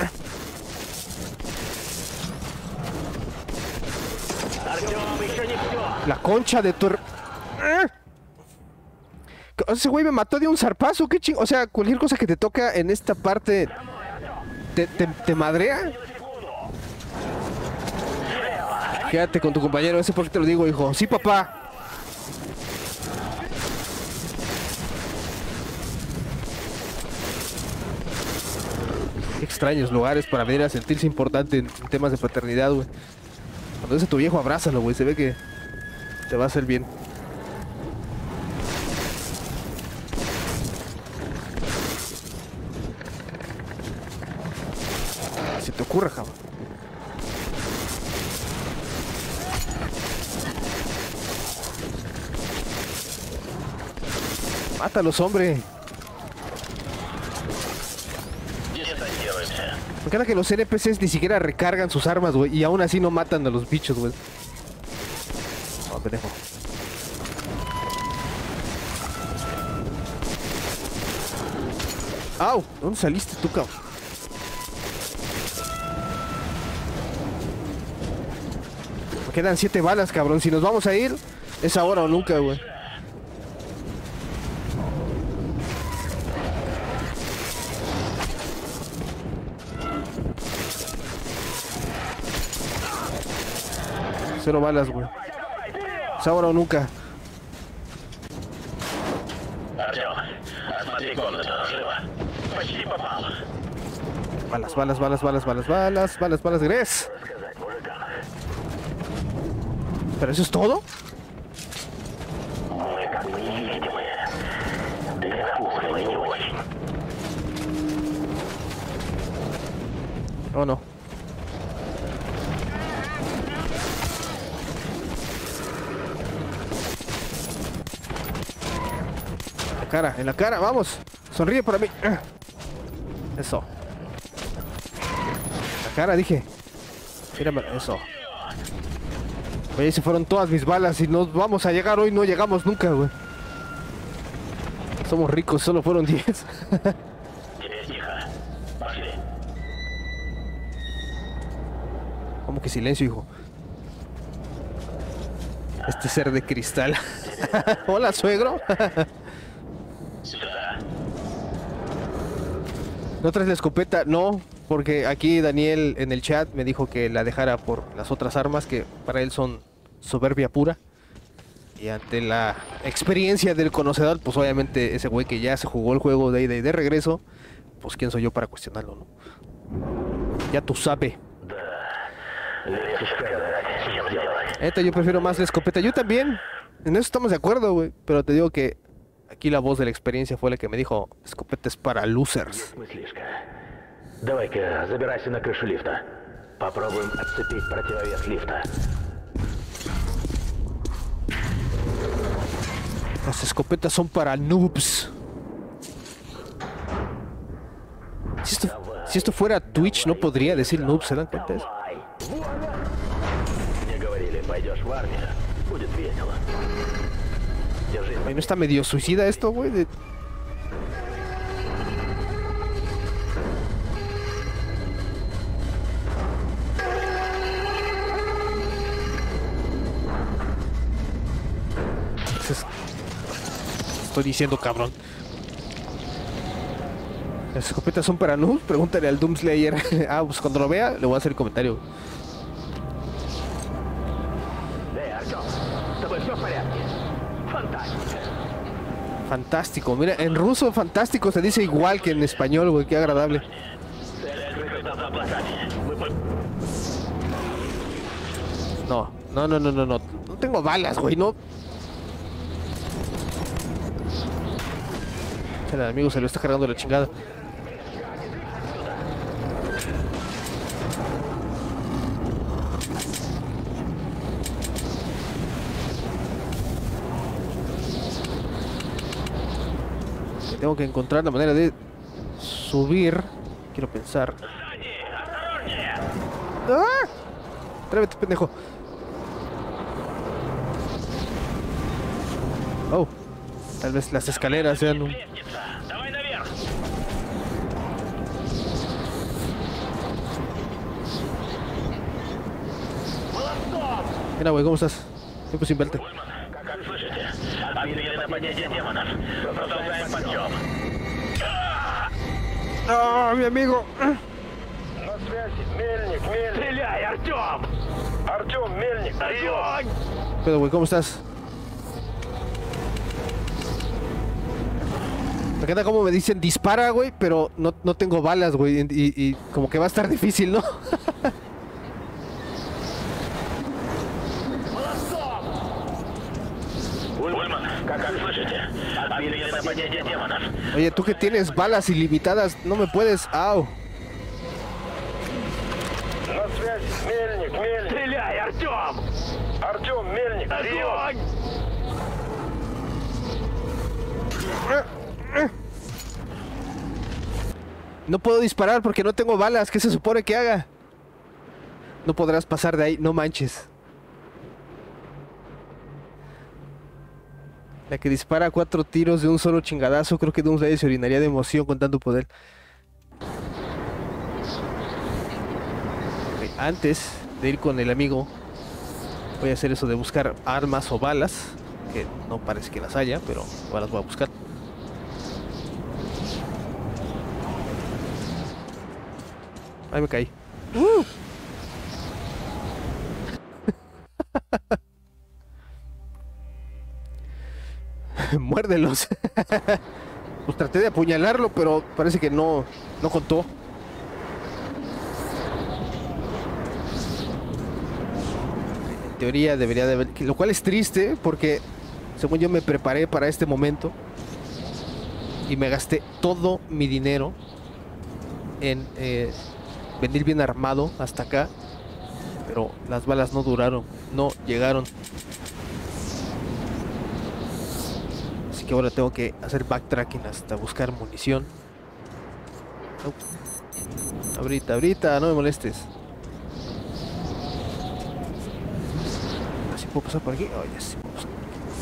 La concha de tu... her- ¡Ah! Ese güey me mató de un zarpazo, qué ching... O sea, cualquier cosa que te toca en esta parte... ¿Te, te, te madrea? Quédate con tu compañero, ese por qué te lo digo, hijo. Sí, papá. Qué extraños lugares para venir a sentirse importante en temas de paternidad, güey. Cuando ves a tu viejo, abrázalo, güey. Se ve que te va a hacer bien. Se te ocurre, cabrón. Mátalos, hombre. Me encanta que los N P Cs ni siquiera recargan sus armas, güey. Y aún así no matan a los bichos, güey. No, pendejo. ¡Au! ¿Dónde saliste tú, cabrón? Me quedan siete balas, cabrón. Si nos vamos a ir, es ahora o nunca, güey. Cero balas, güey. Es ahora o nunca. Артём, осмотри комнату, живо. Почти попал. Balas, balas, balas, balas, balas, balas, balas, balas, Gres. ¿Pero eso es todo? Мы как бы невидимые. Для куклы не очень. ¿O no? En la cara, en la cara, vamos. Sonríe para mí. Eso. La cara, dije. Mírame, eso. Oye, se fueron todas mis balas y nos vamos a llegar hoy, no llegamos nunca, güey. Somos ricos, solo fueron diez. Теперь тихо. Пошли. ¿Cómo que silencio, hijo? Este ser de cristal. Hola, suegro. Сюда. ¿No traes la escopeta? No, porque aquí Daniel en el chat me dijo que la dejara por las otras armas que para él son soberbia pura. Y ante la experiencia del conocedor, pues obviamente ese güey que ya se jugó el juego de ida y de regreso, pues quién soy yo para cuestionarlo, ¿no? Ya tú sabes. Легче сказать, чем делать. Esto yo prefiero más la escopeta. Yo también. En eso estamos de acuerdo, güey. Pero te digo que aquí la voz de la experiencia fue la que me dijo, escopeta es para losers. Мыслишка. Давай-ка забирайся на крышу лифта. Попробуем отцепить противовес лифта. Las escopetas son para noobs. Si esto, si esto fuera Twitch, no podría decir noobs, ¿se dan cuenta de eso? Мне говорили, пойдешь в армию, будет весело. Держись. Ay, ¿no está medio suicida esto, güey? De... Es- Estoy diciendo, cabrón. ¿Las escopetas son para noobs? Pregúntale al Doomslayer. Ah, pues cuando lo vea, le voy a hacer el comentario. Эй, Артём, с тобой все в порядке? Фантастика. Fantástico. Mira, en ruso fantástico se dice igual que en español, güey. Qué agradable. Цель открыта за облаками. Мы по- No, no, no, no, no, no. No tengo balas, güey, no. El amigo se lo está cargando la chingada. Tengo que encontrar la manera de subir. Quiero pensar. ¡Ah! Atrévete, pendejo. Oh, tal vez las escaleras sean un... Давай наверх. Молодцом! Mira, güey, ¿cómo estás? Tiempo sin verte. Как слышите? Объявили нападение демонов. Продолжаем подъем. ¡Ah, mi amigo! На связи. Мельник, Мельник. Стреляй, Артем! Артем, Мельник, прием. Pero, güey, ¿cómo estás? Me encanta cómo me dicen dispara, güey, pero no, no tengo balas, güey, y, y como que va a estar difícil, ¿no? Ульман, как слышите? Объявили нападение демонов. Oye, tú que tienes balas ilimitadas, no me puedes... ¡Au! На связи. Мельник, Мельник. Стреляй, Артем! Артем, Мельник, прием. No puedo disparar porque no tengo balas. ¿Qué se supone que haga? No podrás pasar de ahí, no manches. La que dispara cuatro tiros de un solo chingadazo. Creo que Doomsday se orinaría de emoción con tanto poder. Ok, antes de ir con el amigo, voy a hacer eso de buscar armas o balas. Que no parece que las haya, pero ahora las voy a buscar. Ahí me caí. ¡Uh! Muérdelos. Pues traté de apuñalarlo, pero parece que no, no contó. En teoría debería de haber... Lo cual es triste porque, según yo, me preparé para este momento y me gasté todo mi dinero en eh, venir bien armado hasta acá. Pero las balas no duraron, no llegaron. Así que ahora tengo que hacer backtracking hasta buscar munición. No. Ahorita, ahorita, no me molestes. ¿Así puedo pasar por aquí? Oh, ya sí puedo pasar.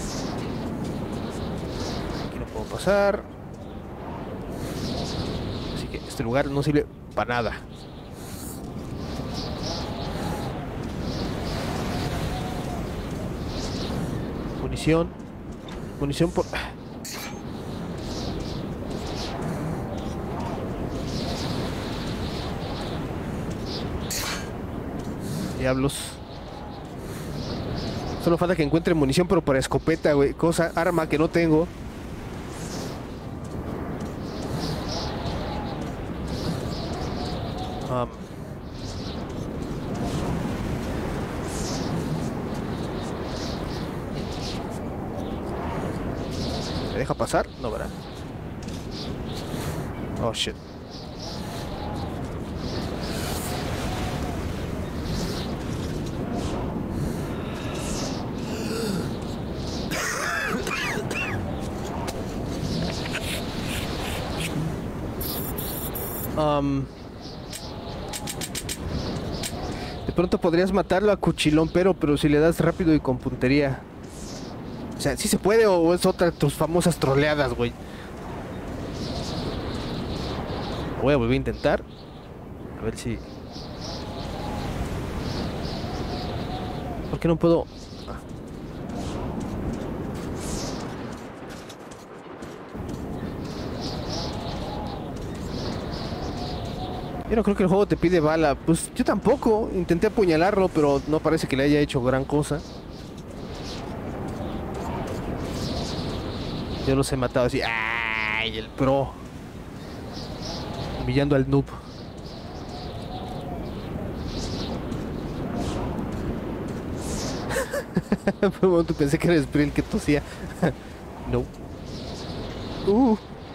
Aquí no puedo pasar. Así que este lugar no sirve para nada. Munición. Munición por... Diablos. Solo falta que encuentre munición, pero para escopeta, güey. Cosa, arma que no tengo. Um. ¿Me deja pasar? No, ¿verdad? Oh, shit. Um, de pronto podrías matarlo a cuchilón, pero, pero si le das rápido y con puntería. O sea, ¿sí se puede o es otra de tus famosas troleadas, güey? Voy a volver a intentar. A ver si... ¿Por qué no puedo...? Ah. Yo no creo que el juego te pide bala. Pues yo tampoco. Intenté apuñalarlo, pero no parece que le haya hecho gran cosa. Yo los he matado así. ¡Ay! El pro. Humillando al noob. Por un momento pensé que era Spree el que tosía. No. Uh.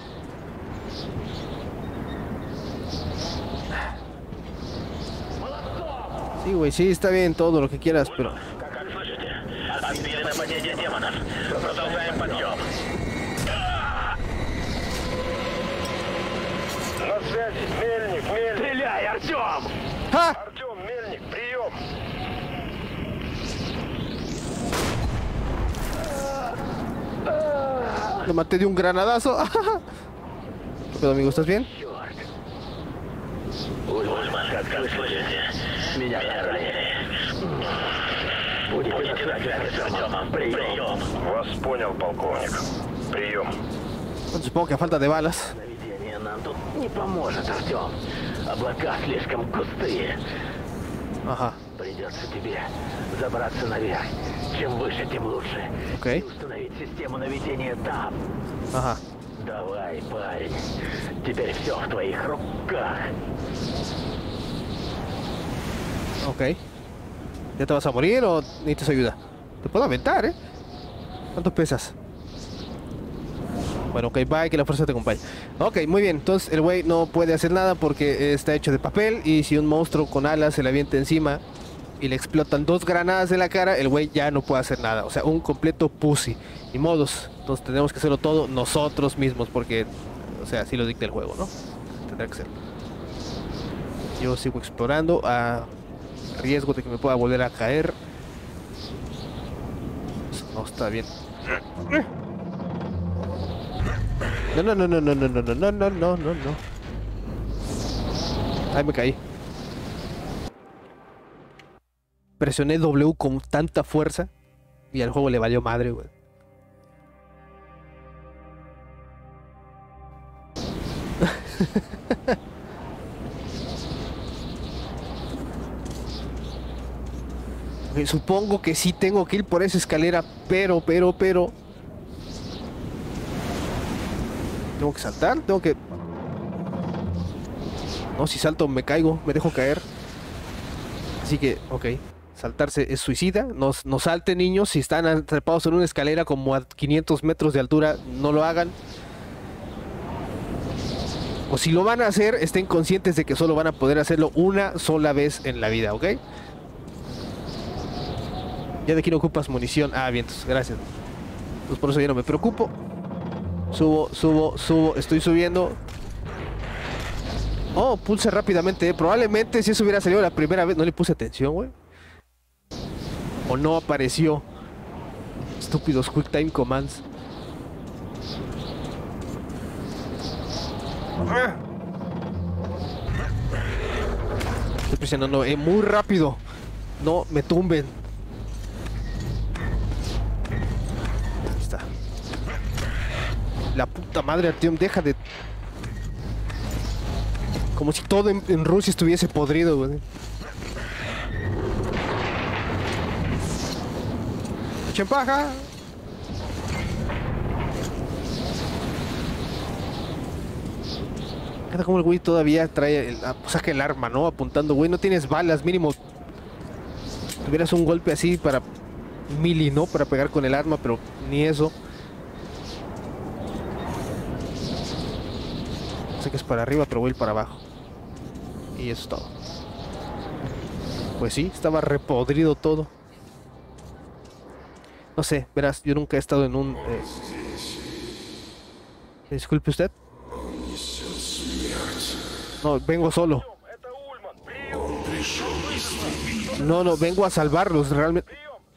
Sí, güey, sí, está bien todo lo que quieras, pero... Как слышите? Объявили нападение демонов. Продолжаем подъем. На связи. Мельник, Мельник. Стреляй, Артем! ¡Ja! Артем, Мельник, прием. Lo maté de un granadazo. ¿Qué pedo, amigo? ¿Estás bien? Ульман, как слышите? Меня ранили. Будете на связи с Артемом. Прием. Вас понял, полковник. Прием. Supongo que a falta de balas. Наведение нам тут не поможет, Артем. Облака слишком густые. Ajá. Придется тебе забраться наверх. Чем выше, тем лучше. Окей. И установить систему наведения там. Ajá. Давай, парень. Теперь все в твоих руках. Ok. ¿Ya te vas a morir o necesitas ayuda? Te puedo aventar, ¿eh? ¿Cuánto pesas? Bueno, ok, bye, que la fuerza te acompañe. Ok, muy bien. Entonces el güey no puede hacer nada porque está hecho de papel. Y si un monstruo con alas se le avienta encima y le explotan dos granadas en la cara, el güey ya no puede hacer nada. O sea, un completo pussy. Ni modos. Entonces tenemos que hacerlo todo nosotros mismos porque, o sea, así lo dicta el juego, ¿no? Tendrá que ser. Yo sigo explorando a riesgo de que me pueda volver a caer. Eso no está bien. No, no, no, no, no, no, no, no, no, no, no, no, no. Ay, me caí. Presioné W con tanta fuerza y al juego le valió madre, güey. Okay, supongo que sí tengo que ir por esa escalera, pero, pero, pero... Tengo que saltar, tengo que... No, si salto me caigo, me dejo caer. Así que, ok. Saltarse es suicida. No, no salten, niños. Si están atrapados en una escalera como a quinientos metros de altura, no lo hagan. O si lo van a hacer, estén conscientes de que solo van a poder hacerlo una sola vez en la vida, ¿ok? Ya de aquí no ocupas munición. Ah, bien, entonces, gracias. Pues por eso ya no me preocupo. Subo, subo, subo. Estoy subiendo. Oh, pulse rápidamente. ¿eh? Probablemente si eso hubiera salido la primera vez. No le puse atención, güey. O no apareció. Estúpidos Quick Time Commands. Estoy presionando eh, muy rápido. No me tumben. Ahí está. La puta madre, tío, deja de... Como si todo en, en Rusia estuviese podrido, güey. ¡Echen paja! Cada como el güey todavía trae... El, saca el arma, ¿no? Apuntando, güey, no tienes balas, mínimo... Tuvieras un golpe así para... Mili, ¿no? Para pegar con el arma, pero ni eso. Sé que es para arriba, pero voy a ir para abajo. Y eso es todo. Pues sí, estaba repodrido todo. No sé, verás, yo nunca he estado en un... Eh... Disculpe usted. No, vengo solo. No, no, vengo a salvarlos, realmente.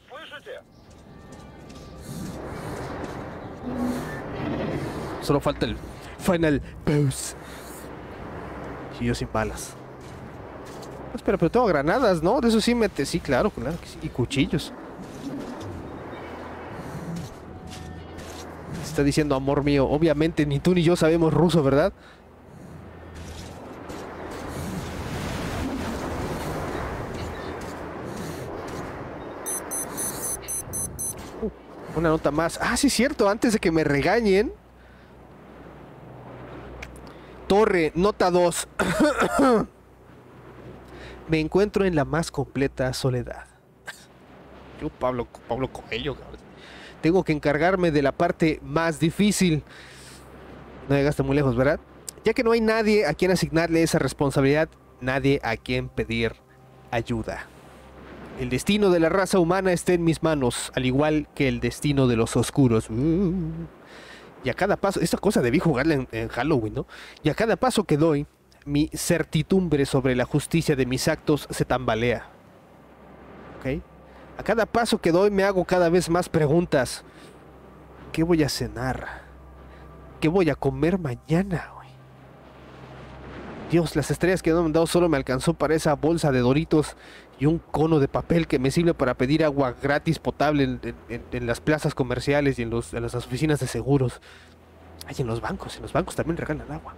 Solo falta el final boss. Y yo sin balas. Espera, pero tengo granadas, ¿no? De eso sí mete. Sí, claro, claro que sí. Y cuchillos. Está diciendo, amor mío. Obviamente ni tú ni yo sabemos ruso, ¿verdad? Uh, una nota más. Ah, sí, es cierto. Antes de que me regañen. Torre, nota dos. Me encuentro en la más completa soledad. Yo, Pablo, Pablo Coelho, cabrón. Tengo que encargarme de la parte más difícil. No llegaste muy lejos, ¿verdad? Ya que no hay nadie a quien asignarle esa responsabilidad, nadie a quien pedir ayuda. El destino de la raza humana está en mis manos, al igual que el destino de los oscuros. Uh. Y a cada paso, esta cosa debí jugarla en, en Halloween, ¿no? Y a cada paso que doy, mi certidumbre sobre la justicia de mis actos se tambalea. ¿Ok? A cada paso que doy me hago cada vez más preguntas. ¿Qué voy a cenar? ¿Qué voy a comer mañana, güey? Dios, las estrellas que me han dado solo me alcanzó para esa bolsa de Doritos y un cono de papel que me sirve para pedir agua gratis potable en, en, en las plazas comerciales y en, los, en las oficinas de seguros. Ay, en los bancos, en los bancos también regalan agua.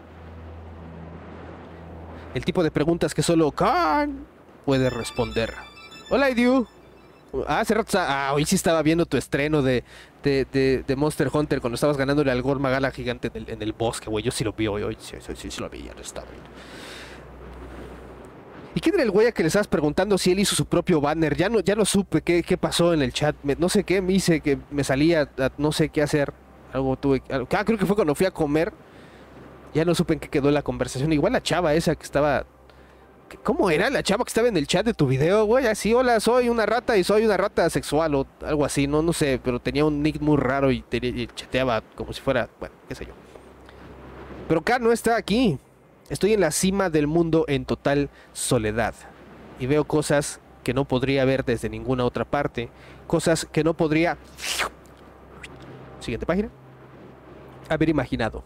El tipo de preguntas que solo Khan puede responder. Hola, Idiu. Ah, hace rato, ah, hoy sí estaba viendo tu estreno de, de, de, de Monster Hunter cuando estabas ganándole al Gorma Gala gigante en el, en el bosque, güey. Yo sí lo vi hoy, hoy sí, sí, sí, sí lo vi, ya lo estaba viendo. ¿Y quién era el güey a que le estabas preguntando si él hizo su propio banner? Ya no, ya no supe qué, qué pasó en el chat. Me, no sé qué me hice, que me salía, a, no sé qué hacer. Algo tuve. Algo, ah, creo que fue cuando fui a comer. Ya no supe en qué quedó la conversación. Igual la chava esa que estaba. ¿Cómo era la chava que estaba en el chat de tu video, güey? Así, hola, soy una rata y soy una rata sexual o algo así, no, no sé, pero tenía un nick muy raro y, te, y chateaba como si fuera, bueno, qué sé yo. Pero K no está aquí. Estoy en la cima del mundo en total soledad. Y veo cosas que no podría ver desde ninguna otra parte. Cosas que no podría... Siguiente página. Haber imaginado.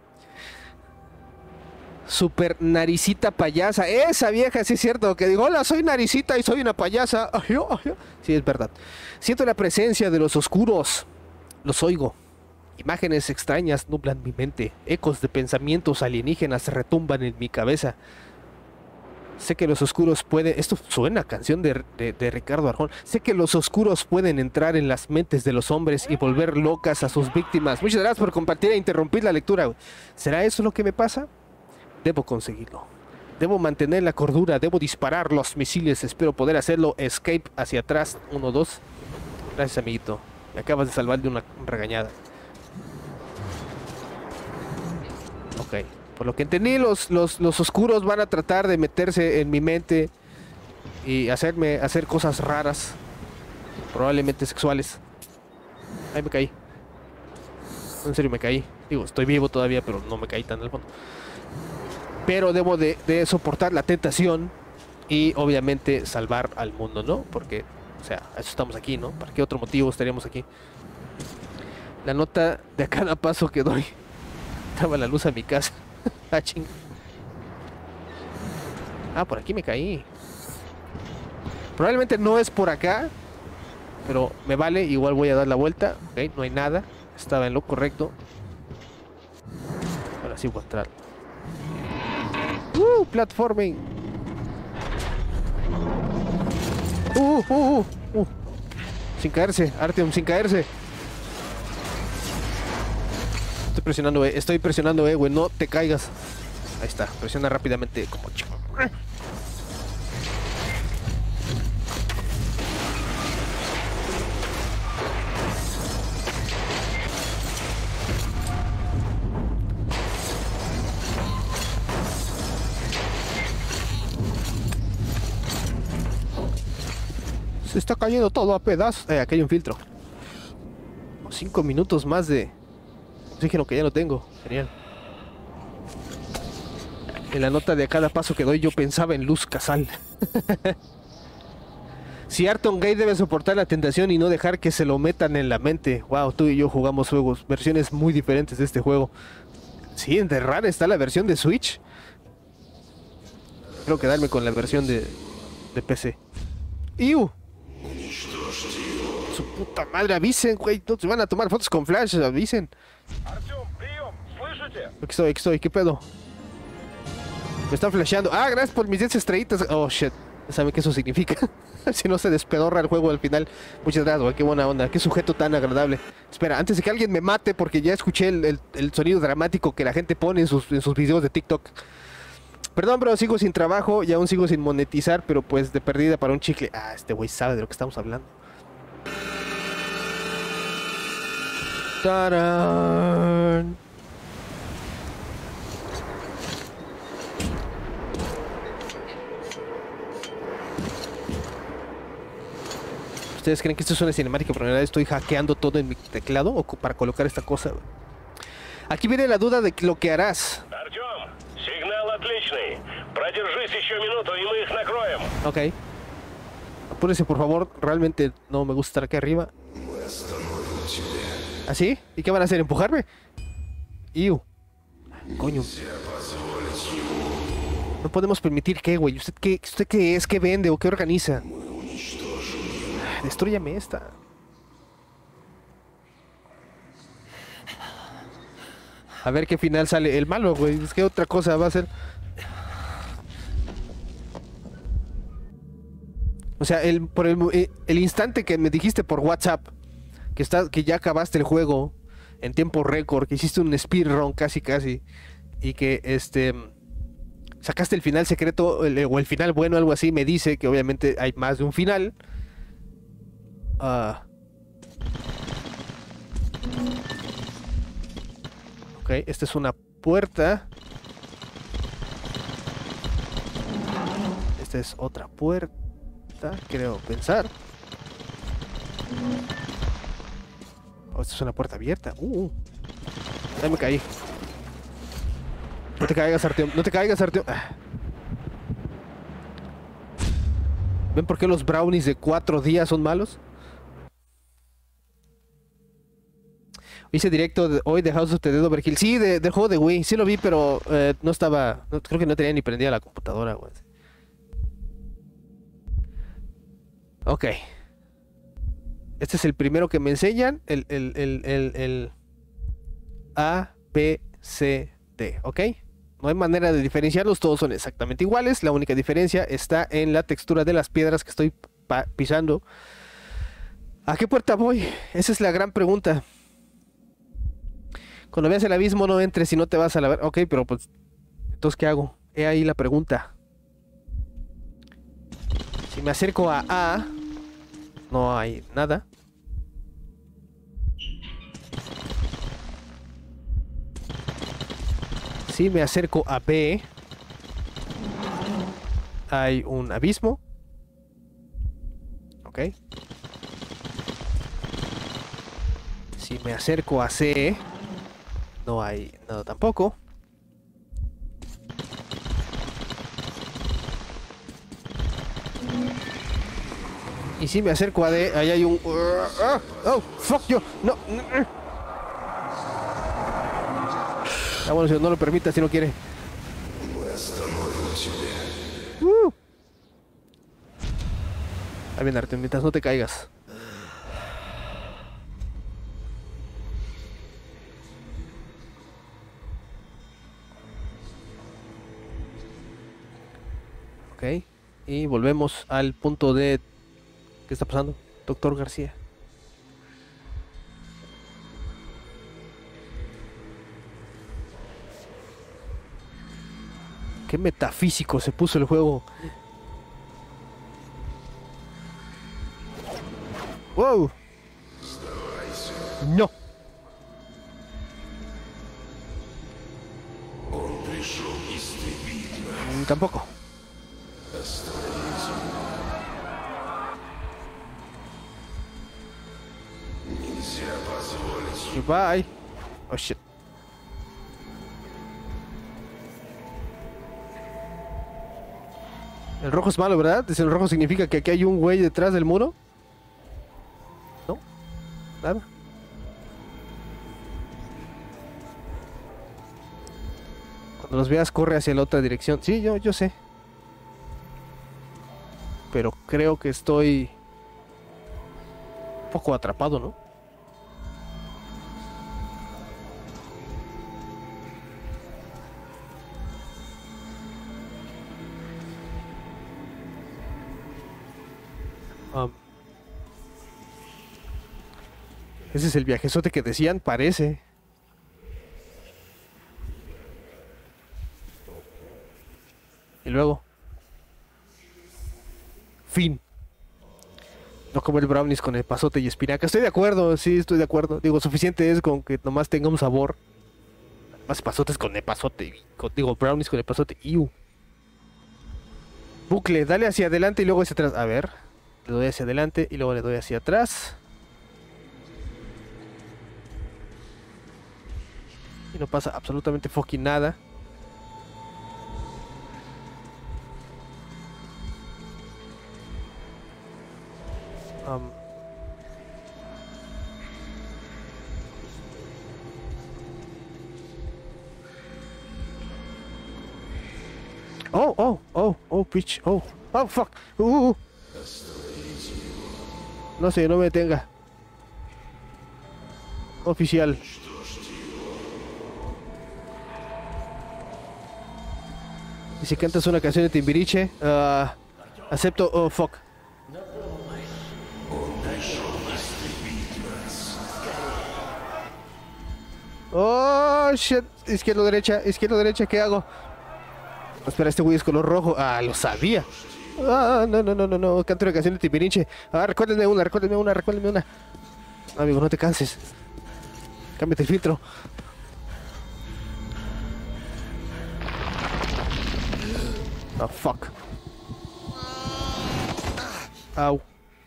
Super naricita payasa. Esa vieja, sí es cierto. Que digo, hola, soy naricita y soy una payasa. Sí, es verdad. Siento la presencia de los oscuros. Los oigo. Imágenes extrañas nublan mi mente. Ecos de pensamientos alienígenas retumban en mi cabeza. Sé que los oscuros pueden... Esto suena a canción de, de, de Ricardo Arjón. Sé que los oscuros pueden entrar en las mentes de los hombres y volver locas a sus víctimas. Muchas gracias por compartir e interrumpir la lectura. ¿Será eso lo que me pasa? Debo conseguirlo. Debo mantener la cordura. Debo disparar los misiles. Espero poder hacerlo. Escape hacia atrás. Uno, dos. Gracias, amiguito. Me acabas de salvar de una regañada. Ok. Por lo que entendí, los, los, los oscuros van a tratar de meterse en mi mente y hacerme hacer cosas raras. Probablemente sexuales. Ahí me caí. En serio me caí. Digo, estoy vivo todavía, pero no me caí tan al fondo. Pero debo de, de soportar la tentación y obviamente salvar al mundo, ¿no? Porque, o sea, a eso estamos aquí, ¿no? ¿Para qué otro motivo estaríamos aquí? La nota de a cada paso que doy. Estaba la luz a mi casa. Ah, ching. Ah, por aquí me caí. Probablemente no es por acá, pero me vale, igual voy a dar la vuelta. Ok, no hay nada. Estaba en lo correcto. Ahora sí voy a entrar. Uh, platforming. Uh, uh, uh, uh. Sin caerse, Artyom, sin caerse. Estoy presionando, eh. Estoy presionando, eh, güey. No te caigas. Ahí está. Presiona rápidamente como chico. Se está cayendo todo a pedazos. Eh, aquí hay un filtro. Cinco minutos más de oxígeno que ya no tengo. Genial. En la nota de a cada paso que doy yo pensaba en Luz Casal. Si Arton Gay debe soportar la tentación y no dejar que se lo metan en la mente. Wow, tú y yo jugamos juegos, versiones muy diferentes de este juego. Sí, en de rara está la versión de Switch. Creo quedarme con la versión de, de P C. ¡Iu! Su puta madre, avisen, güey. No se van a tomar fotos con flash, avisen. Aquí estoy, aquí estoy, ¿qué pedo? Me están flasheando. Ah, gracias por mis diez estrellitas. Oh, shit. ¿Saben qué eso significa? Si no se despedorra el juego al final. Muchas gracias, güey. Qué buena onda. Qué sujeto tan agradable. Espera, antes de que alguien me mate, porque ya escuché el, el, el sonido dramático que la gente pone en sus, en sus videos de TikTok. Perdón, bro, sigo sin trabajo y aún sigo sin monetizar, pero pues de perdida para un chicle. Ah, este güey sabe de lo que estamos hablando. ¡Tarán! ¿Ustedes creen que esto es una cinemática? Pero en realidad estoy hackeando todo en mi teclado o para colocar esta cosa. Aquí viene la duda de lo que harás. Артем, сигнал отличный. Продержись еще минуту и мы их накроем. Ok. Apúrese, por favor. Realmente no me gusta estar aquí arriba. ¿Así? ¿Y qué van a hacer? ¿Empujarme? Iu. Coño. No podemos permitir que, güey. ¿Usted qué, ¿Usted qué es? ¿Qué vende o qué organiza? Destrúyame esta. A ver qué final sale. El malo, güey. Es que otra cosa va a ser. O sea, el, por el, el instante que me dijiste por WhatsApp que, está, que ya acabaste el juego en tiempo récord, que hiciste un speedrun casi casi, y que este sacaste el final secreto el, o el final bueno, algo así, me dice que obviamente hay más de un final. Uh, ok, esta es una puerta. Esta es otra puerta, creo pensar. Oh, esta es una puerta abierta. Uh, ya me caí. No te caigas, Artyom. No te caigas, Artyom. Ah. ¿Ven por qué los brownies de cuatro días son malos? Hice directo de, hoy de House of the Dead Overkill. Sí, de, del juego de Wii. Sí lo vi, pero eh, no estaba... No, creo que no tenía ni prendida la computadora, güey. Ok. Este es el primero que me enseñan. El, el, el, el, el A, B, C, D. ¿Ok? No hay manera de diferenciarlos. Todos son exactamente iguales. La única diferencia está en la textura de las piedras que estoy pisando. ¿A qué puerta voy? Esa es la gran pregunta. Cuando veas el abismo no entres si no te vas a la ver. Ok, pero pues... Entonces, ¿qué hago? He ahí la pregunta. Si me acerco a A... No hay nada. Si me acerco a B... Hay un abismo. Ok. Si me acerco a C... No hay nada tampoco. Y si me acerco a D, ahí hay un... Oh, fuck you. No. Ah, bueno, si no lo permita, si no quiere. Uh. Ahí viene, Artyom, mientras no te caigas. Ok. Y volvemos al punto de... ¿Qué está pasando, doctor García? Qué metafísico se puso el juego. ¡Wow! No. Mm, tampoco. Bye. Oh shit. El rojo es malo, ¿verdad? El rojo significa que aquí hay un güey detrás del muro. No, nada. Cuando los veas, corre hacia la otra dirección. Sí, yo, yo sé. Pero creo que estoy un poco atrapado, ¿no? Um, ese es el viajezote que decían, parece. Y luego fin. No comer brownies con el pasote y espinaca. Estoy de acuerdo, sí, estoy de acuerdo. Digo, suficiente es con que nomás tenga un sabor. Más pasotes con el pasote. Con, digo, brownies con el pasote. Iu. Bucle, dale hacia adelante y luego hacia atrás. A ver. Le doy hacia adelante y luego le doy hacia atrás. Y no pasa absolutamente fucking nada. Um. Oh, oh, oh, oh, bitch, oh, oh, fuck. Uh, uh. No sé, no me detenga. Oficial. Y si cantas una canción de Timbiriche, uh, acepto. Oh, fuck. Oh, shit. Izquierda, derecha, izquierda, derecha, ¿qué hago? Espera, este güey es color rojo. Ah, lo sabía. Ah, no, no, no, no, no. Canto una canción de Timbiriche. Ah, recuérdenme una, recuérdenme una, recuérdenme una. Amigo, no te canses. Cámbiate el filtro. Oh, fuck. Au.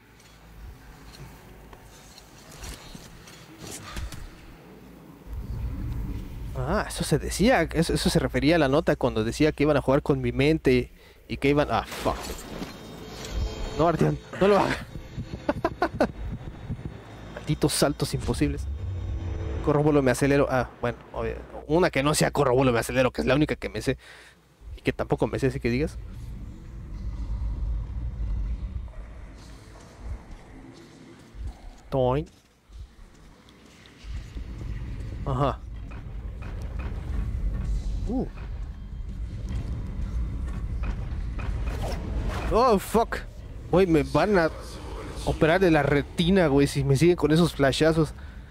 Ah, eso se decía, eso, eso se refería a la nota cuando decía que iban a jugar con mi mente y que iban... Ah, fuck. No, Artian, no lo hagas. Malditos saltos imposibles. Corro, vuelo, me acelero. Ah, bueno, obvio. Una que no sea corro, vuelo, me acelero, que es la única que me sé. Y que tampoco me sé, si que digas. Toin. Ajá. Uh. Oh, fuck. Güey, me van a operar de la retina, güey, si me siguen con esos flashazos.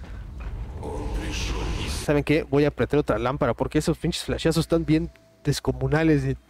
¿Saben qué? Voy a apretar otra lámpara porque esos pinches flashazos están bien descomunales. De...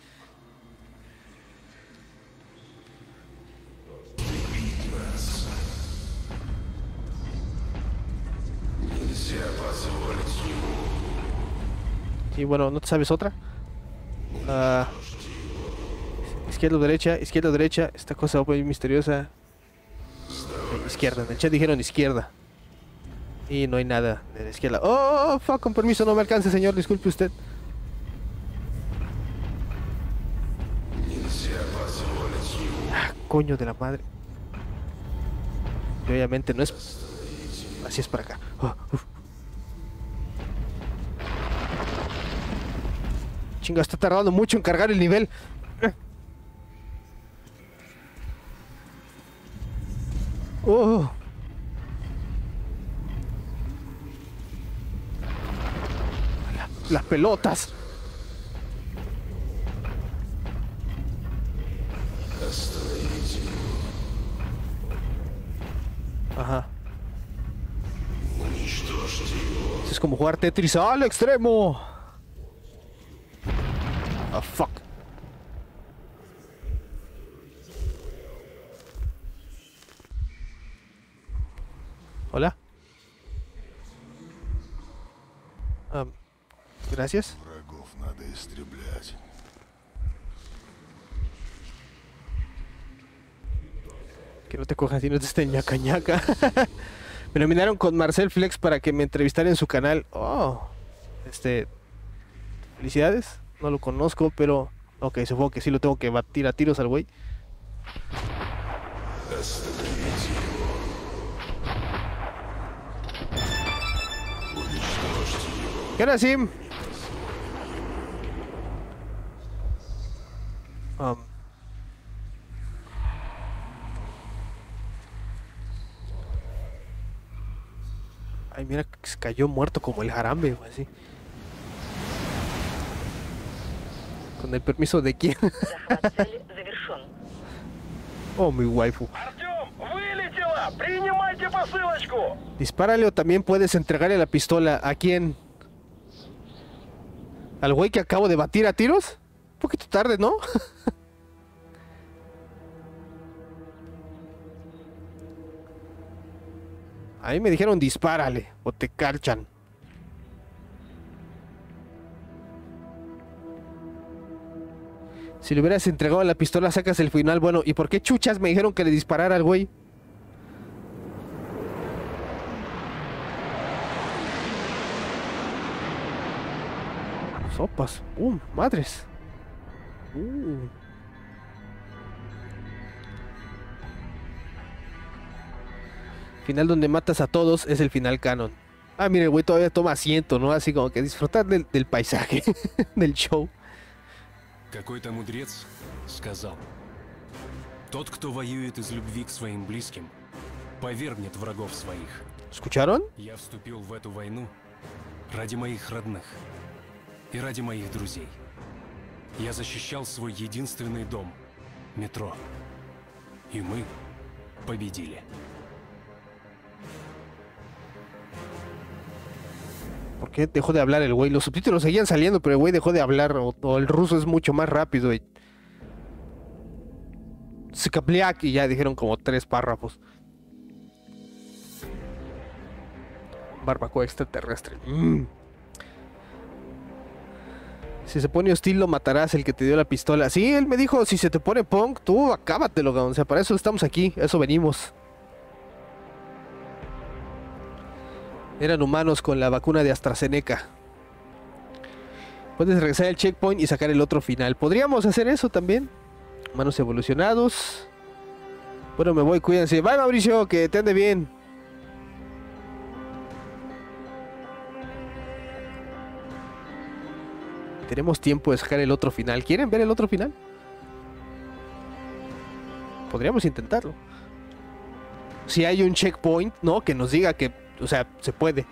Y bueno, ¿no te sabes otra? Uh, izquierda o derecha, izquierda o derecha. Esta cosa muy misteriosa. Izquierda, en el chat dijeron izquierda. Y no hay nada de la izquierda. Oh, fuck, con permiso, no me alcance, señor, disculpe usted. Ah, coño de la madre. Y obviamente no es... Así es para acá. Oh, uf. Chinga, está tardando mucho en cargar el nivel. Oh. La, las pelotas. Ajá. Es como jugar Tetris al extremo. Oh, fuck. Hola. Um, gracias. Врагов надо истреблять. Que no te cojas y no te estén ñaca ñaca. Me nominaron con Marcel Flex para que me entrevistara en su canal. Oh. Este. Felicidades. No lo conozco, pero... Ok, supongo que sí lo tengo que batir a tiros al güey. ¿Qué onda, Sim? Um. Ay, mira, se cayó muerto como el jarambe, güey, así. Con el permiso de quién. Oh, mi waifu. Dispárale o también puedes entregarle la pistola. ¿A quién? ¿Al güey que acabo de batir a tiros? Un poquito tarde, ¿no? A mí me dijeron dispárale o te carchan. Si le hubieras entregado la pistola, sacas el final. Bueno, ¿y por qué chuchas me dijeron que le disparara al güey? Sopas. ¡Um! ¡Madres! Uh. Final donde matas a todos es el final canon. Ah, mire, el güey todavía toma asiento, ¿no? Así como que disfrutar del, del paisaje, del show. Какой-то мудрец сказал: тот, кто воюет из любви к своим близким, повергнет врагов своих. ¿Escucharon? Я вступил в эту войну ради моих родных и ради моих друзей. Я защищал свой единственный дом — метро. И мы победили. ¿Por qué dejó de hablar el güey? Los subtítulos seguían saliendo, pero el güey dejó de hablar. O, o el ruso es mucho más rápido. Y... Skabliak, y ya dijeron como tres párrafos. Barbacoa extraterrestre. Mm. Si se pone hostil lo matarás, el que te dio la pistola. Sí, él me dijo, si se te pone punk, tú acábatelo, cabrón. O sea, para eso estamos aquí, eso venimos. Eran humanos con la vacuna de AstraZeneca. Puedes regresar al checkpoint y sacar el otro final. Podríamos hacer eso también. Humanos evolucionados. Bueno, me voy, cuídense. Bye, Mauricio, que te ande bien. Tenemos tiempo de sacar el otro final. ¿Quieren ver el otro final? Podríamos intentarlo. Si hay un checkpoint, ¿no? Que nos diga que, o sea, se puede.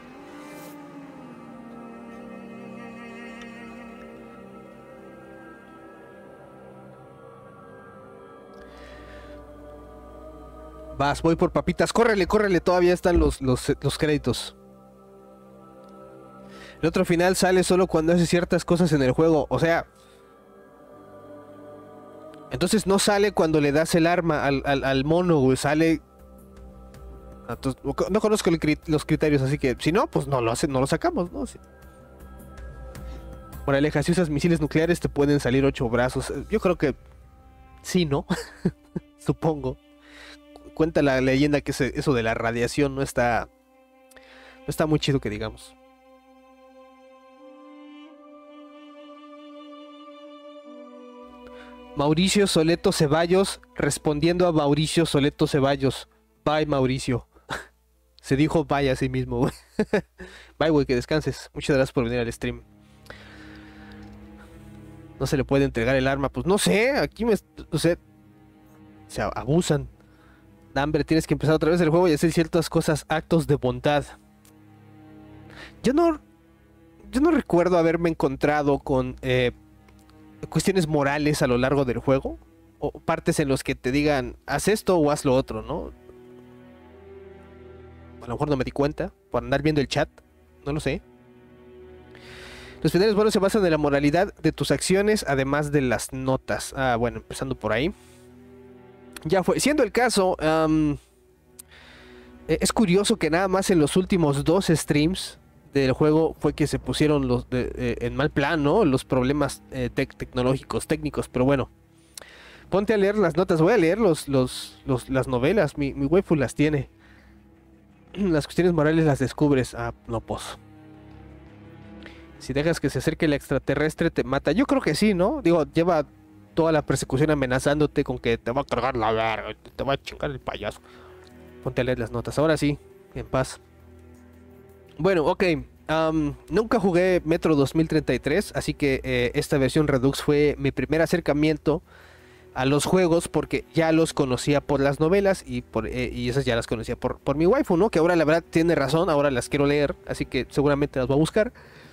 Vas, voy por papitas. Córrele, córrele. Todavía están los, los, los créditos. El otro final sale solo cuando hace ciertas cosas en el juego. O sea... Entonces no sale cuando le das el arma al, al, al mono, güey. Sale... Entonces, no conozco el, los criterios, así que... Si no, pues no lo, hace, no lo sacamos, ¿no? Sí. Moraleja, si usas misiles nucleares te pueden salir ocho brazos. Yo creo que... Sí, ¿no? Supongo. Cuenta la leyenda que ese, eso de la radiación no está... No está muy chido que digamos. Mauricio Soleto Ceballos respondiendo a Mauricio Soleto Ceballos. Bye, Mauricio. Se dijo bye a sí mismo, güey. Bye, güey, que descanses. Muchas gracias por venir al stream. No se le puede entregar el arma. Pues no sé, aquí me... O sea, se abusan. Hambre, tienes que empezar otra vez el juego y hacer ciertas cosas, actos de bondad. Yo no... Yo no recuerdo haberme encontrado con... Eh, cuestiones morales a lo largo del juego, o partes en los que te digan haz esto o haz lo otro, ¿no? A lo mejor no me di cuenta por andar viendo el chat, no lo sé. Los finales buenos se basan en la moralidad de tus acciones, además de las notas. Ah, bueno, empezando por ahí. Ya fue. Siendo el caso, um, es curioso que nada más en los últimos dos streams del juego fue que se pusieron los de, eh, en mal plan, ¿no? Los problemas eh, tec tecnológicos, técnicos, pero bueno. Ponte a leer las notas, voy a leer los, los, los, las novelas, mi, mi waifu las tiene. Las cuestiones morales las descubres. Ah, no, pues. Si dejas que se acerque el extraterrestre te mata. Yo creo que sí, ¿no? Digo, lleva toda la persecución amenazándote con que te va a cargar la verga, te va a chingar el payaso. Ponte a leer las notas, ahora sí, en paz. Bueno, ok, um, nunca jugué Metro dos mil treinta y tres, así que eh, esta versión Redux fue mi primer acercamiento a los juegos porque ya los conocía por las novelas y, por, eh, y esas ya las conocía por, por mi waifu, ¿no? Que ahora la verdad tiene razón, ahora las quiero leer, así que seguramente las voy a buscar.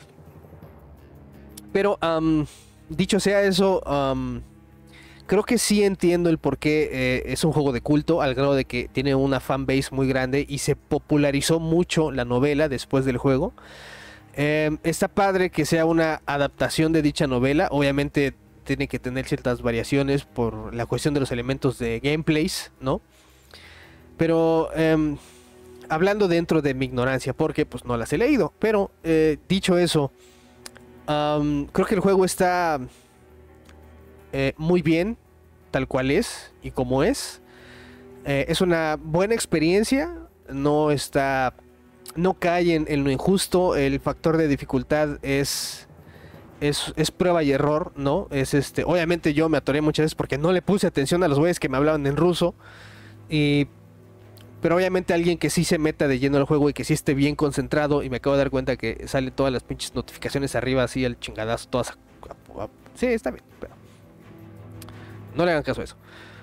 Pero, um, dicho sea eso, um, creo que sí entiendo el por qué eh, es un juego de culto, al grado de que tiene una fanbase muy grande y se popularizó mucho la novela después del juego. Eh, está padre que sea una adaptación de dicha novela, obviamente tiene que tener ciertas variaciones por la cuestión de los elementos de gameplays, ¿no? Pero eh, hablando dentro de mi ignorancia, porque pues no las he leído, pero eh, dicho eso, um, creo que el juego está... Eh, muy bien, tal cual es y como es. Eh, es una buena experiencia. No está. No cae en, en lo injusto. El factor de dificultad es, es. Es prueba y error, ¿no? Es este. Obviamente yo me atoré muchas veces porque no le puse atención a los güeyes que me hablaban en ruso. Y. Pero obviamente alguien que sí se meta de lleno al juego y que sí esté bien concentrado. Y me acabo de dar cuenta que salen todas las pinches notificaciones arriba, así al chingadazo, todas a, a, Sí, está bien, pero no le hagan caso a eso.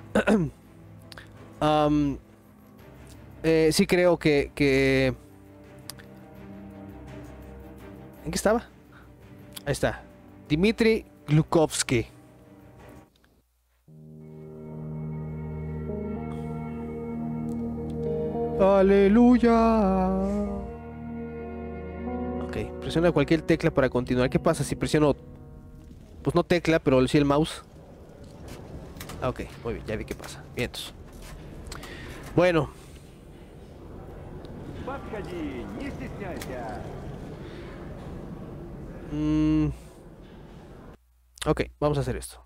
um, eh, sí creo que, que... ¿En qué estaba? Ahí está. Dmitry Glukovsky. Aleluya. Ok, presiona cualquier tecla para continuar. ¿Qué pasa si presiono? Pues no tecla, pero sí el mouse. Ah, ok, muy bien, ya vi qué pasa. Vientos. Bueno. Mm. Ok, vamos a hacer esto.